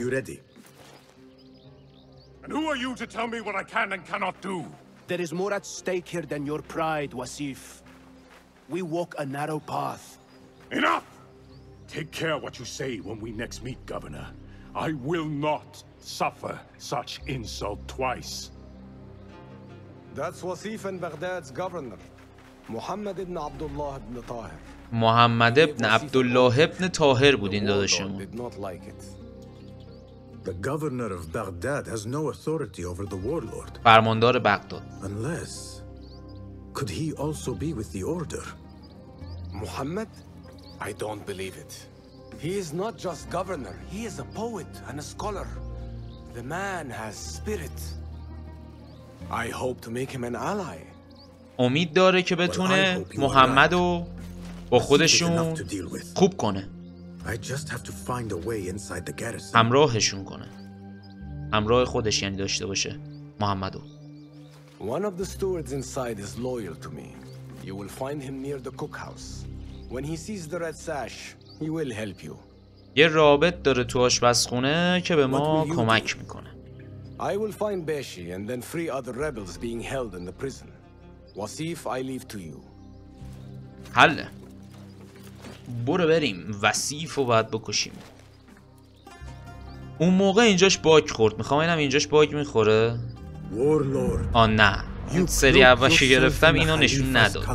And who are you to tell me what I can and cannot do? There is more at stake here than your pride, Wasif. We walk a narrow path. Enough! Take care what you say when we next meet, Governor. I will not suffer such insult twice. That's Wasif and Baghdad's governor, Muhammad ibn Abdullah ibn Tahir. محمد ابن عبدالله ابن طاهر بود این داداشمون. Did not like it. The governor of Baghdad has no authority over the warlord. فرماندار بغداد. Unless... Could he also be with the order? Muhammad? I don't believe it. He is not just governor, he is a poet and a scholar. The man has spirit. I hope to make him an ally. امید داره که بتونه محمدو با خودشون خوب کنه. I just have to find a way inside the garrison. همراهشون کنه. همراه خودش یعنی داشته باشه محمدو. One of the stewards inside is loyal to me. You will find him near the cookhouse. When he sees the red sash, he will help you. یه رابط داره تو آشپزخونه که به ما کمک میکنه. I will find Beshi and then free other rebels being held in the prison. Wasif, I leave to you. حله. برو بریم. وصیف رو باید بکشیم. اون موقع اینجاش باگ خورد. میخوام اینم اینجاش باگ میخوره. آه نه. این سری اولش گرفتم اینو نشون نداد.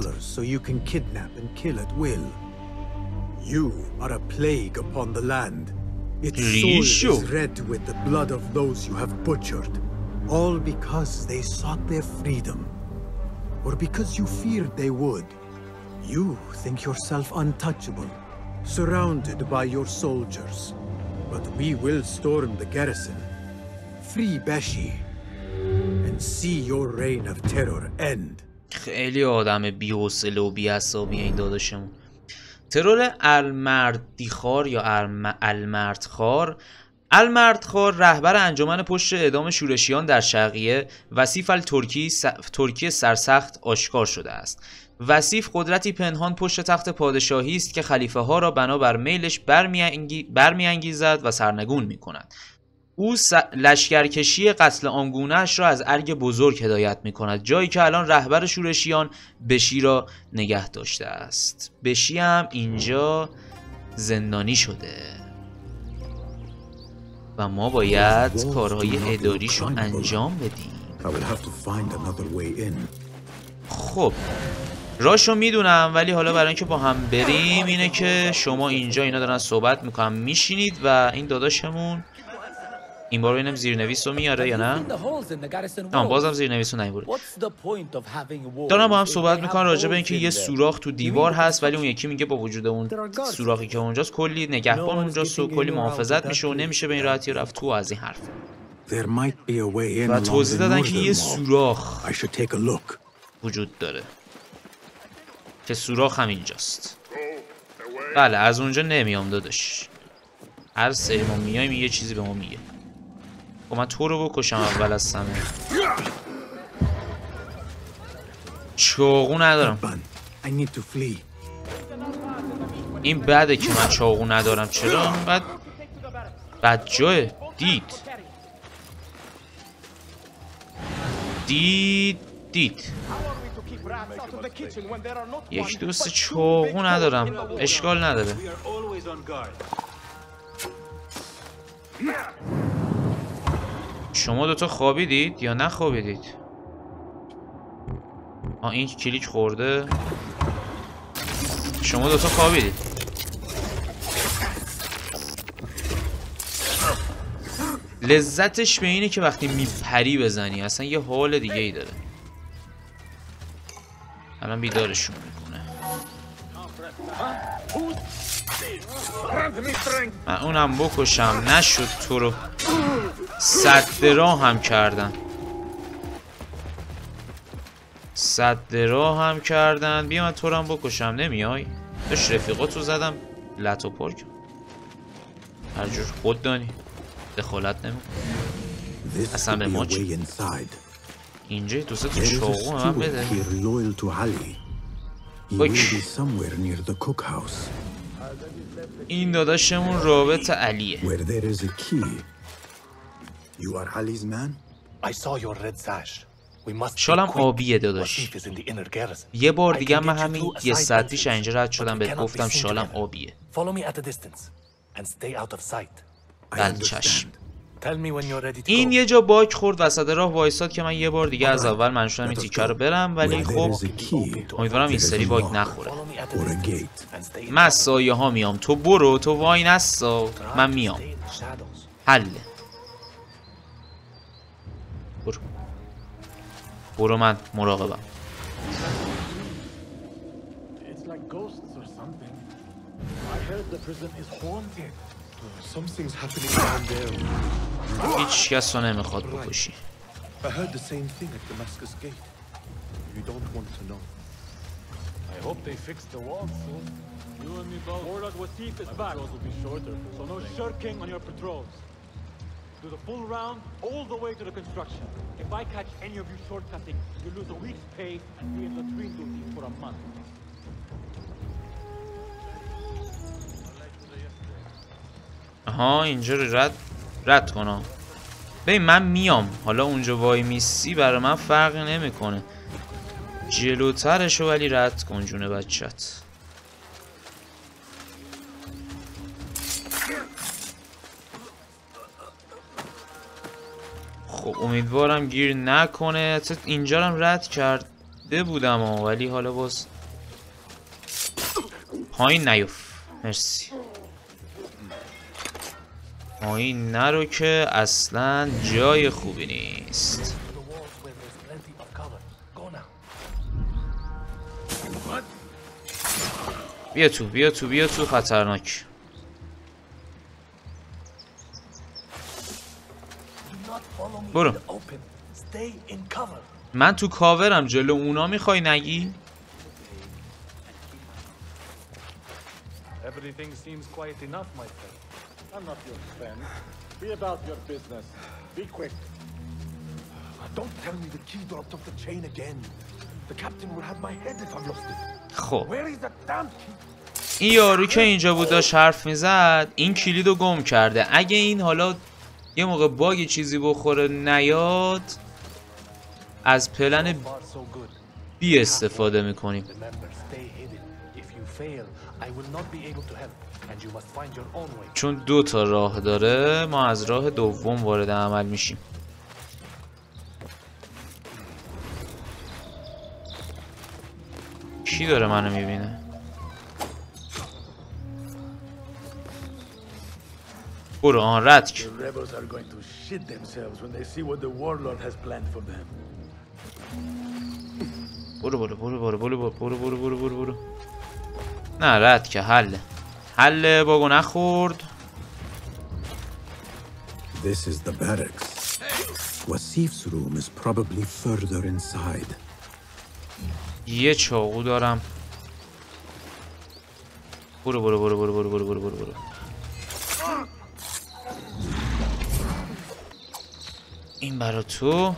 You are a plague upon the land. Its soul is red with the blood of those you have butchered, all because they sought their freedom, or because you feared they would. You think yourself untouchable, surrounded by your soldiers, but we will storm the garrison, free Beshi, and see your reign of terror end. خیلی آدم بی‌حوصله و بی‌عصابی این داداشمون. ترور المردیخوار یا المردخوار. المردخوار رهبر انجمن پشت اعدام شورشیان در شرقیه وصیف الترکی س... ترکی سرسخت آشکار شده است. وصیف قدرتی پنهان پشت تخت پادشاهی است که خلیفه ها را بنابر میلش برمیانگی... برمیانگیزد و سرنگون می کند. او س... لشکرکشی قتل عامگونه‌اش را از ارگ بزرگ هدایت می کند، جایی که الان رهبر شورشیان بشی را نگه داشته است. بشی هم اینجا زندانی شده و ما باید کارهای اداریشو انجام بدیم. خب راشو میدونم، ولی حالا برای اینکه با هم بریم اینه که شما اینجا اینا دارن صحبت میکنن میشینید و این داداشمون این بار ببینم زیرنویس رو میاره یا نه؟ آه بازم زیرنویس رو نمیبره. دارن با هم صحبت میکنن راجع به اینکه یه سوراخ تو دیوار هست، ولی اون یکی میگه با وجود اون سوراخی که اونجاست کلی نگهبان اونجاست و کلی محافظت میشه و نمیشه به این راحتی رفت تو. از این حرف و توضیح دادن که یه سوراخ وجود داره. که سوراخ هم اینجاست. بله از اونجا نمیام داداش. هر سری ما میایم یه چیزی به ما میگه. خب من تو رو بکشم اول از همه. چاقو ندارم. این بده که من چاقو ندارم. چرا اینقدر بد جایه؟ دید دید دید یک دوست چاقو ندارم. اشکال نداره. شما دوتا خوابیدید یا نخوابیدید؟ آه این کلیک خورده. شما دوتا خوابیدید. لذتش به اینه که وقتی میپری بزنی اصلا یه حال دیگه ای داره. الان بیدارشون میکنه. من اونم بکشم نشد. تو رو صد راه هم کردن. صد راه هم کردن. بیا من تو رو هم بکشم. نمیای؟ داشت رفیقاتو زدم لط و پرک. هر جور خود دانی دخالت نمیکنه. اصلا به ما چی؟ اینجا دوست تو چاقو من بده. این داداشمون رابط علیه. شالم آبیه داداش. یه بار دیگه من همین یه ساعت پیش اینجا رد شدم بهت گفتم شالم آبیه. بله چشم. این یه جا باک خورد وسط راه وایساد که من یه بار دیگه از اول من شدم این تیکه رو برم. ولی خب امیدوارم این سری باگ نخوره. من از سایه ها میام. تو برو. تو وای نسا. من میام. حله. برو برو من مراقبم. هیچ کس رو نمیخواد بکشی. Do the full round all the way to the construction. If I catch any of you shortcutting, you lose a week's pay and be in latrine duty for a month. آها اینجا رو رد رد کنم. ببین من میام. حالا اونجا وای میسی برای من فرقی نمیکنه. جلوترشو ولی رد کن جون بچت. خب امیدوارم گیر نکنه. اینجا هم رد کرده بودم ها. ولی حالا باز پایین نیوف. مرسی. پایین نرو که اصلا جای خوبی نیست. بیا تو بیا تو بیا تو. خطرناک. برو. من تو کاورم. جلو اونا میخوای نگی؟ Everything seems quiet enough, my friend. I'm not your friend. Be about your business. Be quick. Don't tell me the key dropped off the chain again. The captain will have my head if I've lost it. خب Where is that damn key? این یارو که اینجا بود داشت حرف میزد این کلیدو گم کرده. اگه این حالا یه موقع باگ چیزی بخوره نیاد از پلن بی استفاده میکنیم. چون دو تا راه داره ما از راه دوم وارد عمل میشیم. کی داره منو میبینه؟ برو آن رد کن. برو برو برو برو برو برو برو برو برو برو برو. نه رد که حله حله. باگو نخورد. This is the barracks. Wasif's room is probably further inside. یه چاقو دارم برو برو برو برو برو برو برو برو برو. این برا تو.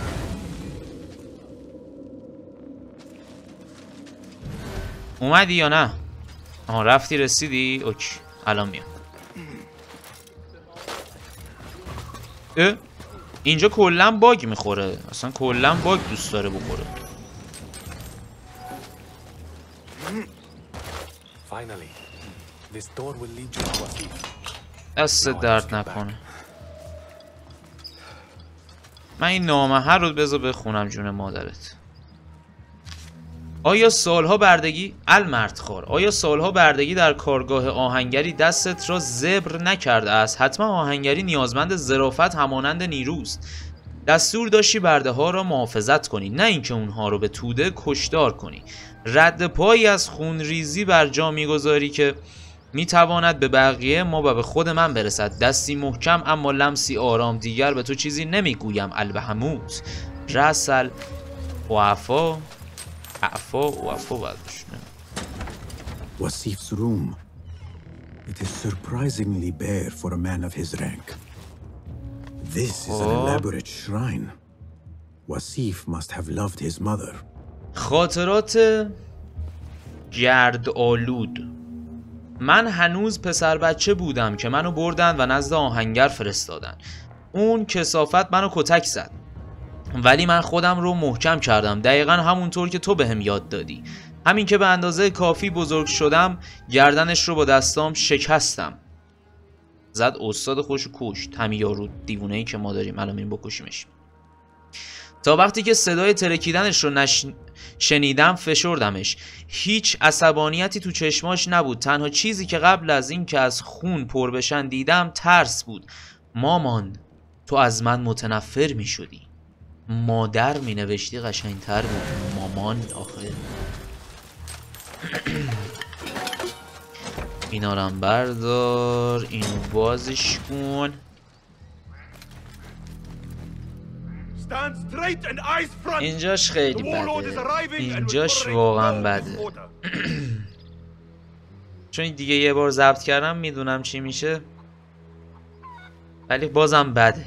اومدی یا نه؟ آها رفتی رسیدی؟ اوکی الان میام. اه؟ اینجا کلا باگ میخوره، اصلا کلا باگ دوست داره بخوره. دست درد نکنه. من این نامه هر رو بذار بخونم جون مادرت. آیا سالها بردگی المردخوار آیا سالها بردگی در کارگاه آهنگری دستت را زبر نکرده است؟ حتما آهنگری نیازمند ظرافت همانند نیروست. دستور داشتی برده ها را محافظت کنی، نه اینکه اونها رو به توده کشتار کنی. رد پایی از خون ریزی بر جا میگذاری که میتواند به بقیه ما و به خود من برسد. دستی محکم اما لمسی آرام. دیگر به تو چیزی نمیگویم البهموت. رسل وعفا عفا وعفا بعدش نه. Wasif's room. It is surprisingly bare for a man of his rank. This is an elaborate shrine. Wasif must have loved his mother. خاطرات گرد آلود. من هنوز پسر بچه بودم که منو بردن و نزد آهنگر فرستادن. اون کثافت منو کتک زد، ولی من خودم رو محکم کردم، دقیقا همونطور که تو بهم یاد دادی. همین که به اندازه کافی بزرگ شدم گردنش رو با دستام شکستم. زد استاد خوشو کشت. همین یارو دیوونه‌ای که ما داریم الان این بکشیمش. تا وقتی که صدای ترکیدنش رو نش... شنیدم فشردمش. هیچ عصبانیتی تو چشماش نبود. تنها چیزی که قبل از این که از خون پر بشن دیدم ترس بود. مامان تو از من متنفر می شدی. مادر می نوشتی قشنگتر بود. مامان آخه اینا رو بردار، اینو بازش کن. اینجاش خیلی بده، اینجاش واقعا بده. چون دیگه یه بار ضبط کردم میدونم چی میشه، ولی بازم بده.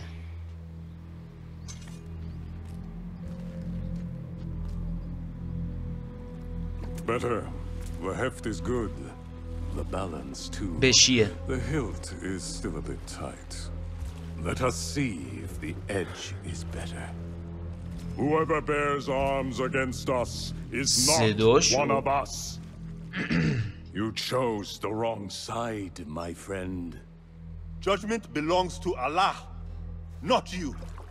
Better. The heft is good. The balance too. بشیه. The hilt is still a bit tight. Let us see if the edge is better. Whoever bears arms against us is not one of us. You chose the wrong side, my friend. Judgment belongs to Allah, not you.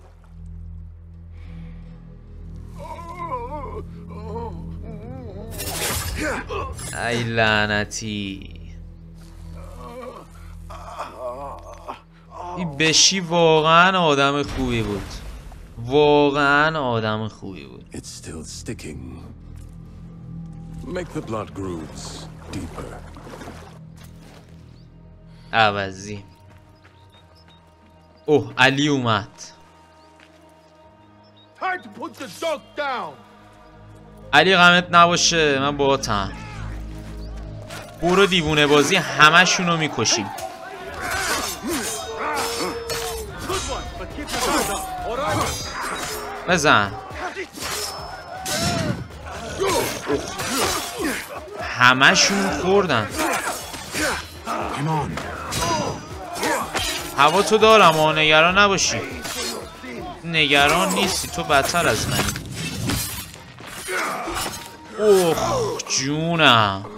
ای لعنتی. این بشی واقعا آدم خوبی بود. واقعا آدم خوبی بود. It's still sticking. Make the blood grooves deeper. عوضی. اوه علی اومد. Time to put the dog down. علی غمت نباشه، من باهاتم. برو دیوونه بازی همشونو میکشیم. بزن. همشون خوردن. هوا تو دارم ها، نگران نباشی. نگران نیستی، تو بدتر از منی. اوه جونم.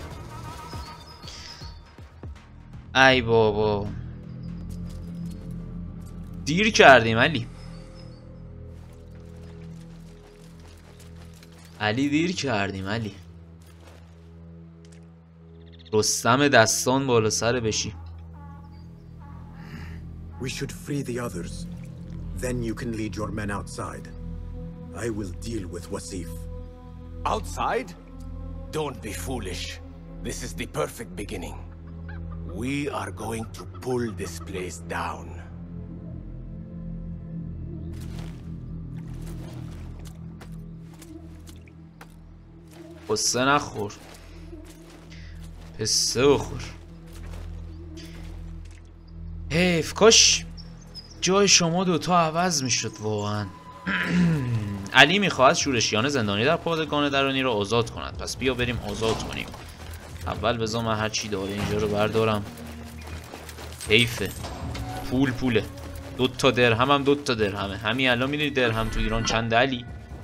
ای بابا دیر کردیم علی. علی دیر کردیم علی. رستم دستان بالا سر بشی. We should free the others. Then you can lead your men outside. I will deal with Wasif. Outside? Don't be foolish. This is the perfect beginning. We are going to pull this place down. قصه نخور. حسه بخور. حیف، کاش جای شما دوتا عوض میشد واقعا. علی میخواهد شورشیان زندانی در پادگان درونی را آزاد کند، پس بیا بریم آزاد کنیم. اول بذار من هر چی داره اینجا رو بردارم. حیفه، پول پوله. دو تا درهم هم دو تا درهمه. همین الان میدونی درهم تو ایران چند علی؟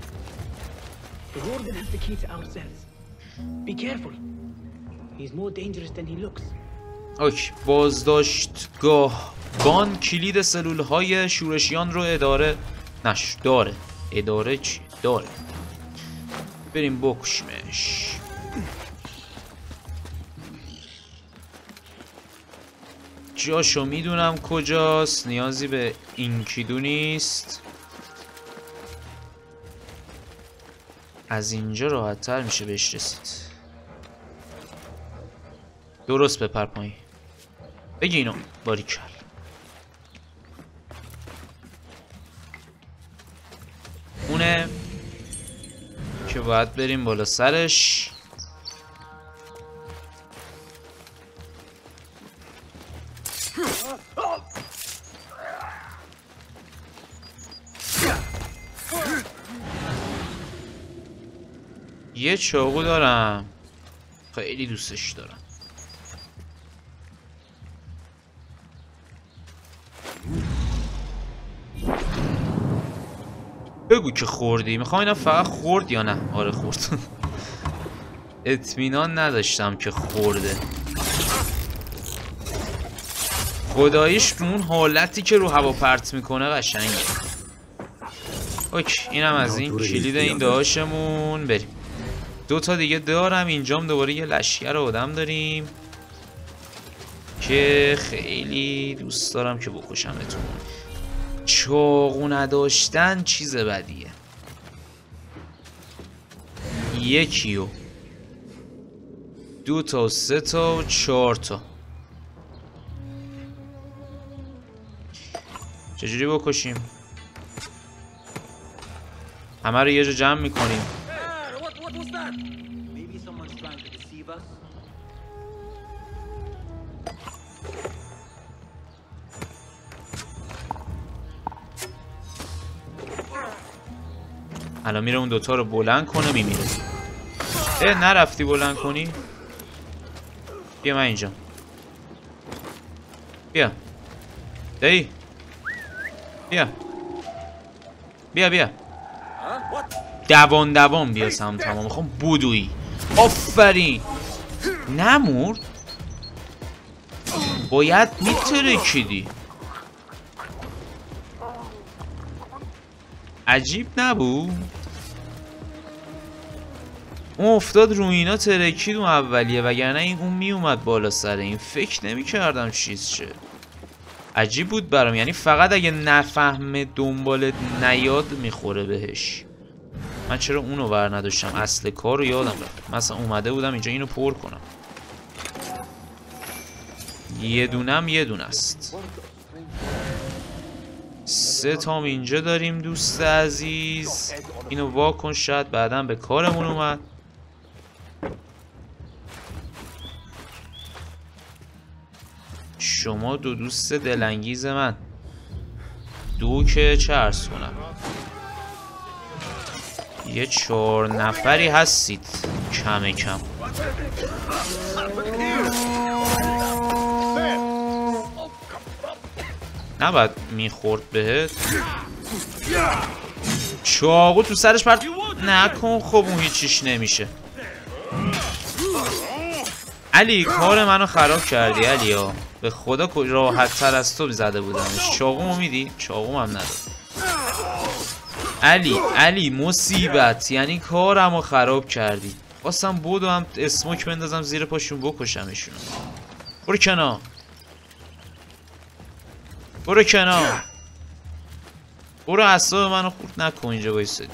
اوکی، بازداشتگاه بان کلید سلول های شورشیان رو اداره نش داره. اداره چی؟ داره. بریم بکشمش. جاشو میدونم کجاست، نیازی به این کیدو نیست. از اینجا راحت تر میشه بهش رسید. درست بپر پایین. بگی اینو. باریکل. اونه که باید بریم بالا سرش. یه چاقو دارم، خیلی دوستش دارم. بگو که خوردی. میخوام اینا فقط خورد یا نه. آره خورد. اطمینان نداشتم که خورده. خداییش اون حالتی که رو هوا پرت میکنه قشنگه. اوکی، اینم از این کلید این داشمون. بریم. دو تا دیگه دارم. اینجام دوباره یه لشکر آدم داریم که خیلی دوست دارم که بکشمتون. چاقو نداشتن چیز بدیه. یکی و دو تا و سه تا و چهار تا. چجوری بکشیم؟ همه رو یه جا جمع میکنیم. الان میره اون دوتا رو بلند کنه میمیره. اه نرفتی بلند کنی؟ بیا من اینجا. بیا دایی. بیا بیا بیا دوان دوان بیا سم تمام. میخوام بودویی. آفرین. نمورد. باید میترکیدی. عجیب نبود؟ اون افتاد رو اینا ترکید اون اولیه، وگرنه این اون میومد بالا سر این. فکر نمی کردم چیز شه. عجیب بود برام. یعنی فقط اگه نفهمه دنبالت نیاد میخوره بهش. من چرا اونو ور نداشتم؟ اصل کار رو یادم رفت. مثلا اومده بودم اینجا اینو پر کنم. یه دونم یه دونه است. سه تام اینجا داریم دوست عزیز. اینو واکن، شاید بعدا به کارمون اومد. شما دو دوست دلانگیز من. دو که چه عرض کنم، یه چهار نفری هستید کم کم. نباید میخورد بهت. چاقو تو سرش پرت نکن. خب اون هیچیش نمیشه. علی علی کار منو خراب کردی علی ها. به خدا راحت تر از تو زده بودمش. چاقومو میدی؟ چاقوم هم نداد. علی علی مصیبت، یعنی کارمو خراب کردی. خواستم بودو هم اسموک بندازم زیر پاشون بکشمشون. برو کنار، برو کنار، برو اعصاب منو خورد نکن. اینجا بایستدی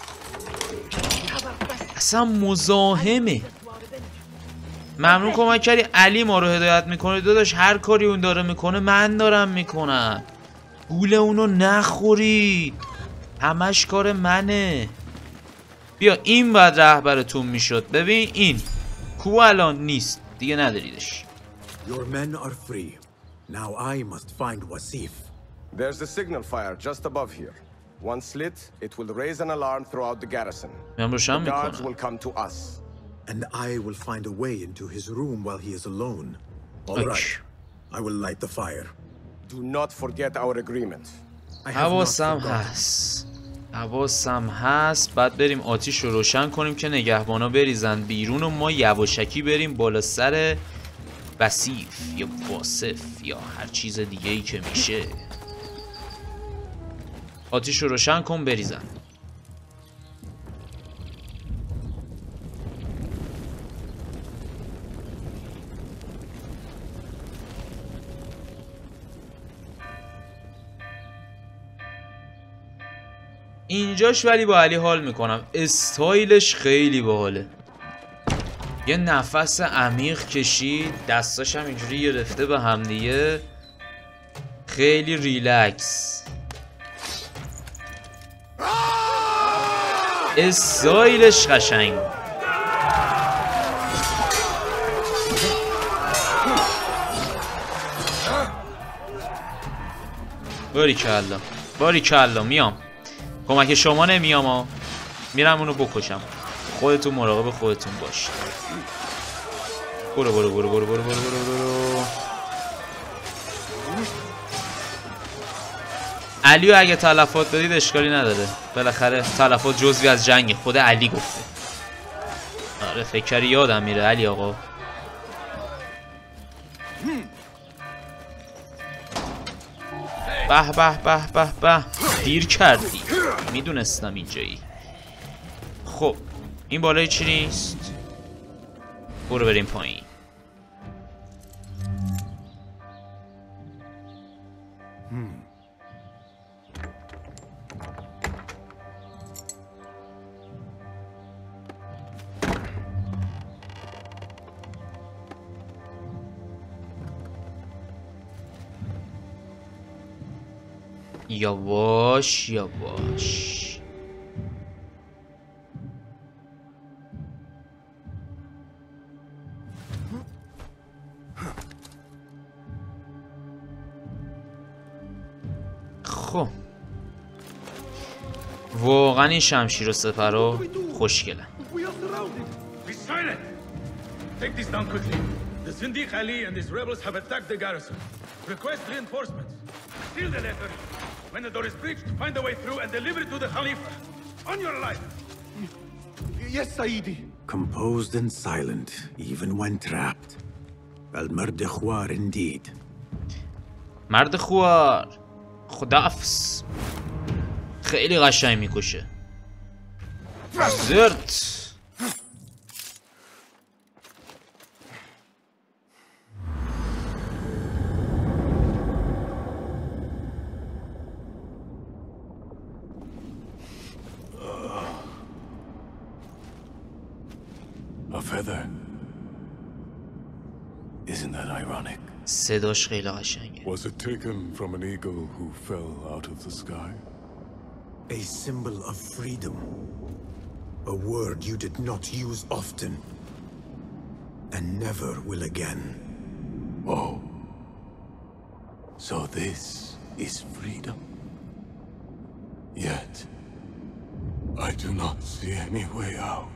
اصلا مزاحمه. ممنون کمک کردی. علی ما رو هدایت میکنه داداش. هر کاری اون داره میکنه من دارم میکنم. گول اونو نخورید، همش کار منه. بیا این بعد رهبرتون میشد. ببین این کو الان نیست. دیگه نداریدش. Your men are free. Now I must find Wasif. There's a signal fire just above here. Once lit, it will raise an alarm throughout the garrison. من روشن The guards میکنم. will come to us. And I will find a way into his room while he is alone. All right. I will light the fire. Do not forget our agreement. I have not حواسم forgotten. هست. حواسم هست. بعد بریم آتیش رو روشن کنیم که نگهبانا بریزن بیرون و ما یواشکی بریم بالا سر وصیف یا واصف یا هر چیز دیگه ای که میشه. آتیش رو روشن کن بریزن. اینجاش ولی با علی حال میکنم. استایلش خیلی باحاله. یه نفس عمیق کشید، دستاش هم اینجوری گرفته به همدیگه، خیلی ریلکس. استایلش قشنگ. باریکالله باریکالله. میام کمک شما نمیام ها، میرم اونو بکشم. خودتون مراقب خودتون باش. برو برو برو برو برو برو برو برو. علیو اگه تلفات بدید اشکالی نداره، بالاخره تلفات جزوی از جنگ. خود علی گفته. آره فکری یادم میره علی آقا. به به به به به. دیر کردی، میدونستم اینجایی. خب این بالای چی نیست؟ برو بریم پایین. یواش یواش. خب واقعا این شمشیر و سپرها خوشگله. Be silent! Take this down quickly. The Zindiq Ali and his rebels have attacked the garrison. Request reinforcements. Seal the letter. When the door is breached, find a way through and deliver it to the Khalifa. On your life. Yes, Saidi. Composed and silent, even when trapped. Al-Mard Khwar indeed. مرد خوار. خداحافظ. خیلی قشنگ میکشه. زرت. A feather. Isn't that ironic? صداش خیلی قشنگه. Was it taken from an eagle who fell out of the sky? A symbol of freedom. A word you did not use often. And never will again. Oh. So this is freedom. Yet, I do not see any way out.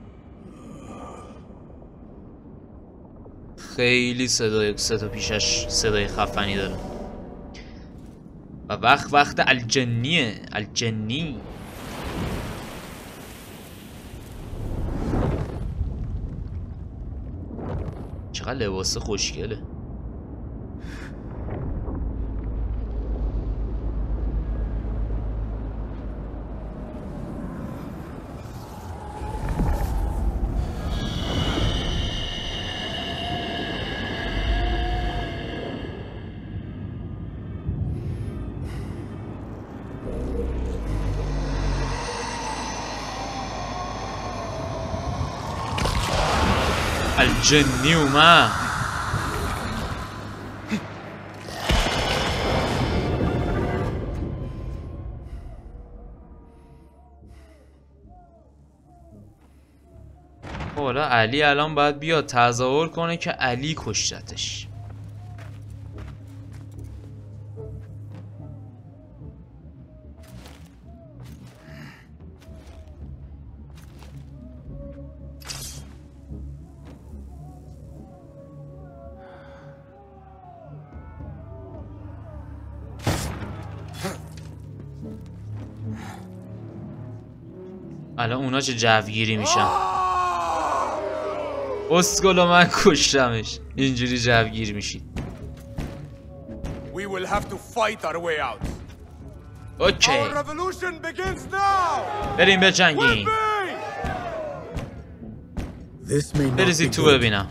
خیلی صدای صدا پیشش صدای خفنی داره و وقت وقت الجنیه. الجنی چقدر لباس خوشگله. الجنی اومد. حالا علی الان باید بیاد تظاهر کنه که علی کشتتش. الان اونا چه جوگیری میشن. اسکلو من کشتمش. اینجوری جوگیر میشید. We will have to fight our way out. اوکی. Our revolution begins now. بریم بجنگیم. بریزید تو ببینم.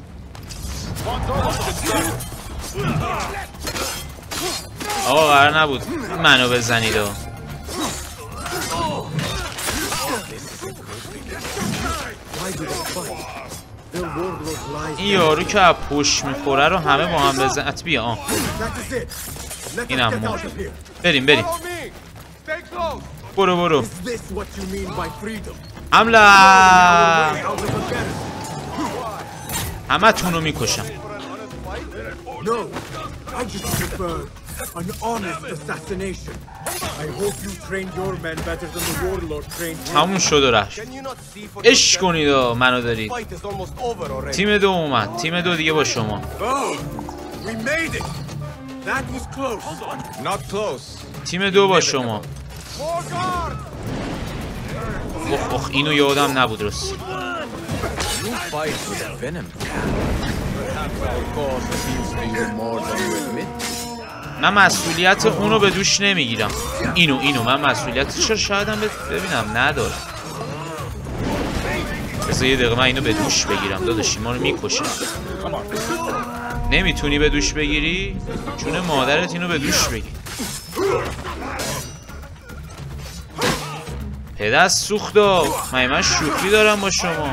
آقا قرار نبود منو بزنید و این یارو که از پشت میخوره رو همه با هم بزنت. بیا آن اینم مرد. بریم بریم. برو برو. حمله. همه تونو میکشم. تموم شد و رفت. اش کنید و منو دارید. تیم دو اومد. تیم دو دیگه با شما. تیم دو با شما. اخ اخ اینو یادم نبود رست. من مسئولیت اونو به دوش نمیگیرم. اینو اینو من مسئولیت چرا شایدم ببینم ندارم. بذار یه دقیقه من اینو به دوش بگیرم. داداشی ما رو میکشه. نمیتونی به دوش بگیری؟ چون مادرت اینو به دوش بگیر. پدر سوختا. من من شوخی دارم با شما.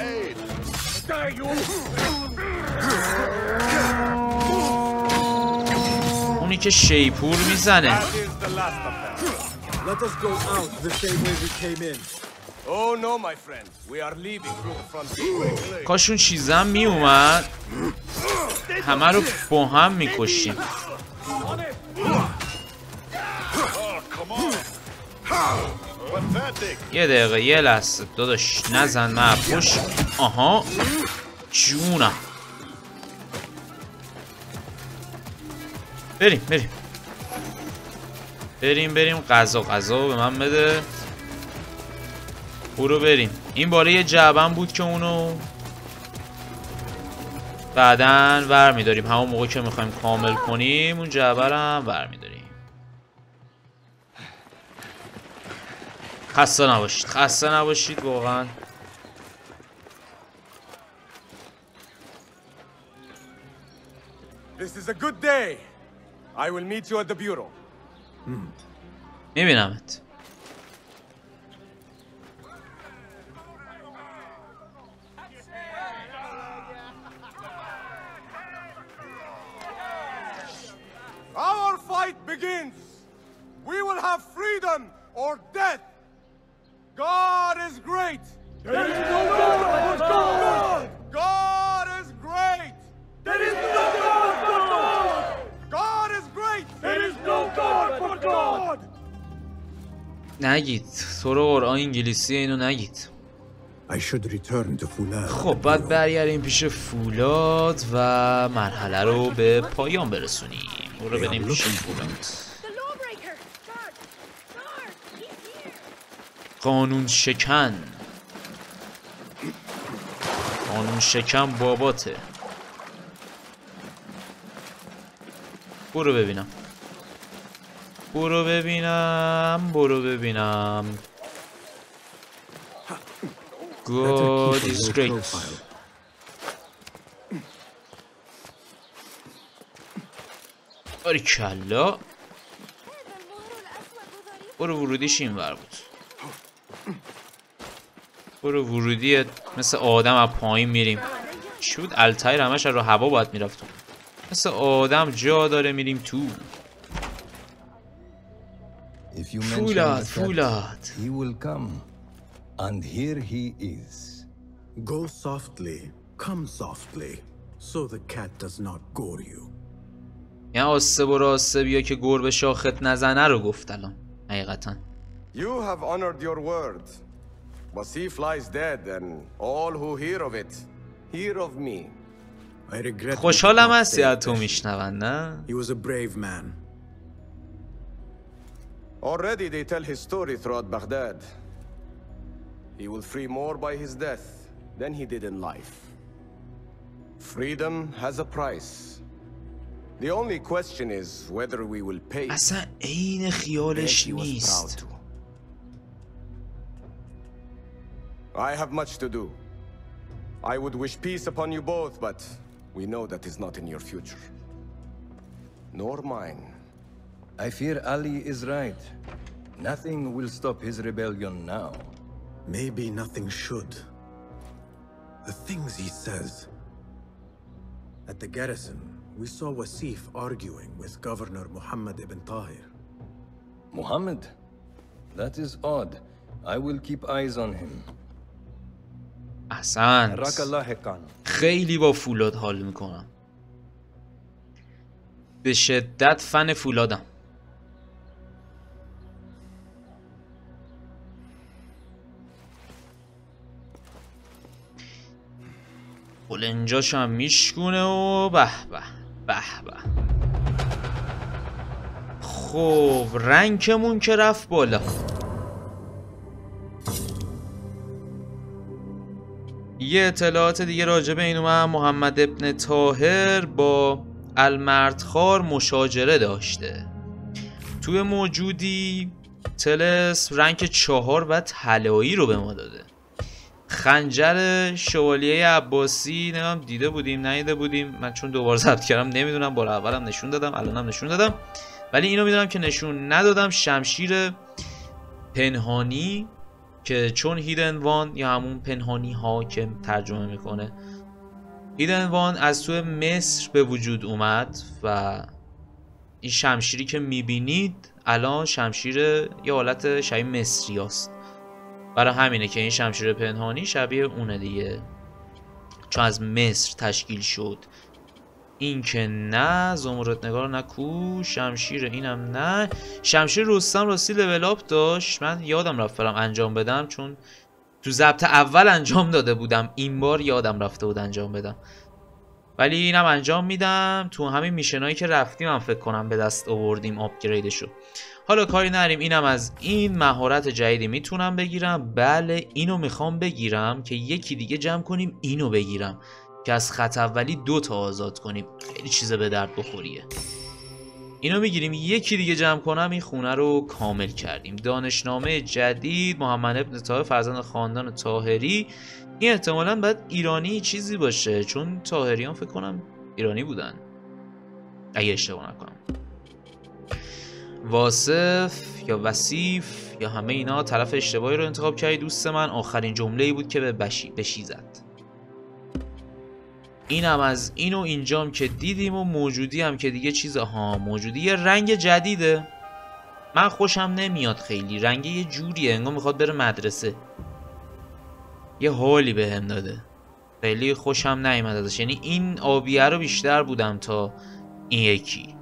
اونی که شیپور میزنه. کاشون چیزم میومد همه رو با هم میکشیم. یه دقیقه یه لحظه داداش نزن من پشت. آها جونم. بریم بریم بریم بریم. غذا غذا به من بده. برو بریم. این باره یه جعبم بود که اونو بعدن ور میداریم. همون موقع که میخوایم کامل کنیم اون جعبه رو هم ور میداریم. خسته نباشید. خسته نباشید واقعا. This is a good day. I will meet you at the bureau. میبینمت. Our fight begins. We will have freedom or death. God is great. There is no God but God. God is great. There is no God but God. God is great. There is no God but God. نگید. سوره قرآن انگلیسی اینو نگید. I should return to Fulad. خب بعد برگردیم پیش فولاد و مرحله رو به پایان برسونیم. برو بریم پیش فولاد. قانون شکن. قانون شکن باباته. برو ببینم. برو ببینم. برو ببینم. God is great. باریکلا. برو ورودیش این ور بود. برو ورودی مثل آدم از پایین میریم. چی بود؟ التایر همش رو هوا باید میرفتم. مثل آدم جا داره میریم تو. فولاد فولاد. He will come. And here he is. Go softly, come softly, so the cat does not gore you. یعنی آسه برو آسه بیا که گربه شاخت نزنه رو گفت الان حقیقتا. You have honored your word. Wasif lies dead and all who hear of it hear of me. I regret. خوشحالم هستی از تو میشنون نه؟ He was a brave man. Already they tell his story throughout Baghdad. He will free more by his death than he did in life. Freedom has a price. The only question is whether we will pay. اصلا عین خیالش نیست. I have much to do. I would wish peace upon you both, but we know that is not in your future. Nor mine. I fear Ali is right. Nothing will stop his rebellion now. Maybe nothing should. The things he says. At the garrison, we saw Wasif arguing with Governor Muhammad ibn Tahir. Muhammad? That is odd. I will keep eyes on him. احسنت. خیلی با فولاد حال میکنم. به شدت فن فولادم. قلنجاش هم میشکونه و به به به به. خب رنگمون که رفت بالا. یه اطلاعات دیگه راجع به این اومد. محمد ابن طاهر با المردخوار مشاجره داشته. توی موجودی طلسم رنگ چهار و طلایی رو به ما داده. خنجر شوالیه عباسی نمیدونم دیده بودیم ندیده بودیم، من چون دوبار ضبط کردم نمیدونم، بار اولم نشون دادم الانم نشون دادم ولی اینو میدونم که نشون ندادم. شمشیر پنهانی که چون هیدن وان یا همون پنهانی ها که ترجمه میکنه هیدن وان از توی مصر به وجود اومد و این شمشیری که میبینید الان شمشیر یه حالت شبیه مصری هست. برای همینه که این شمشیر پنهانی شبیه اونه دیگه، چون از مصر تشکیل شد. این که نه، زمرد نگار نکو، شمشیر اینم نه. شمشیر رستم راستی لول اپ داشت، من یادم رفت برم انجام بدم چون تو ضبط اول انجام داده بودم، این بار یادم رفته بود انجام بدم، ولی اینم انجام میدم. تو همین میشنایی که رفتیم هم فکر کنم به دست آوردیم آپگریدشو. حالا کاری نریم، اینم از این مهارت جدیدی میتونم بگیرم. بله اینو میخوام بگیرم که یکی دیگه جمع کنیم اینو بگیرم که از خط اولی دو تا آزاد کنیم. خیلی چیز به درد بخوریه. اینو میگیریم یکی دیگه جمع کنم این خونه رو کامل کردیم. دانشنامه جدید محمد ابن طاهر فرزند خاندان طاهری. این احتمالاً باید ایرانی چیزی باشه چون طاهریان فکر کنم ایرانی بودن اگه اشتباه نکنم. واصف یا وصیف یا همه اینا طرف اشتباهی رو انتخاب کردی دوست من. آخرین جمله‌ای بود که به بشی بشی زد. اینم از اینو اینجام که دیدیم و موجودی هم که دیگه چیز ها موجودی یه رنگ جدیده. من خوشم نمیاد خیلی، رنگ یه جوریه انگار میخواد بره مدرسه، یه حالی به هم داده، خیلی خوشم نیامد ازش. یعنی این آبیه رو بیشتر بودم تا این یکی.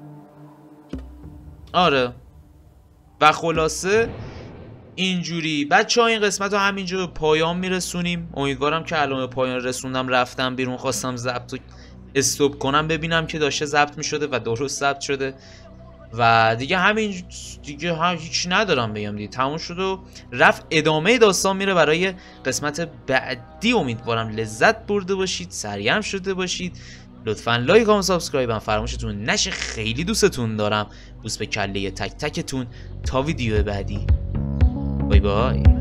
آره و خلاصه اینجوری بچه ها این قسمت رو همینجا به پایان میرسونیم. امیدوارم که الان به پایان رسوندم، رفتم بیرون خواستم ضبط رو استوب کنم ببینم که داشته ضبط میشده و درست ضبط شده و دیگه همین دیگه هم هیچ ندارم بگم دیگه، تموم شد و رفت. ادامه داستان میره برای قسمت بعدی. امیدوارم لذت برده باشید، سرگرم شده باشید. لطفاً لایک و سابسکرایب هم فراموشتون نشه، خیلی دوستتون دارم. بوس به کله تک تکتون تا ویدیو بعدی. بای بای.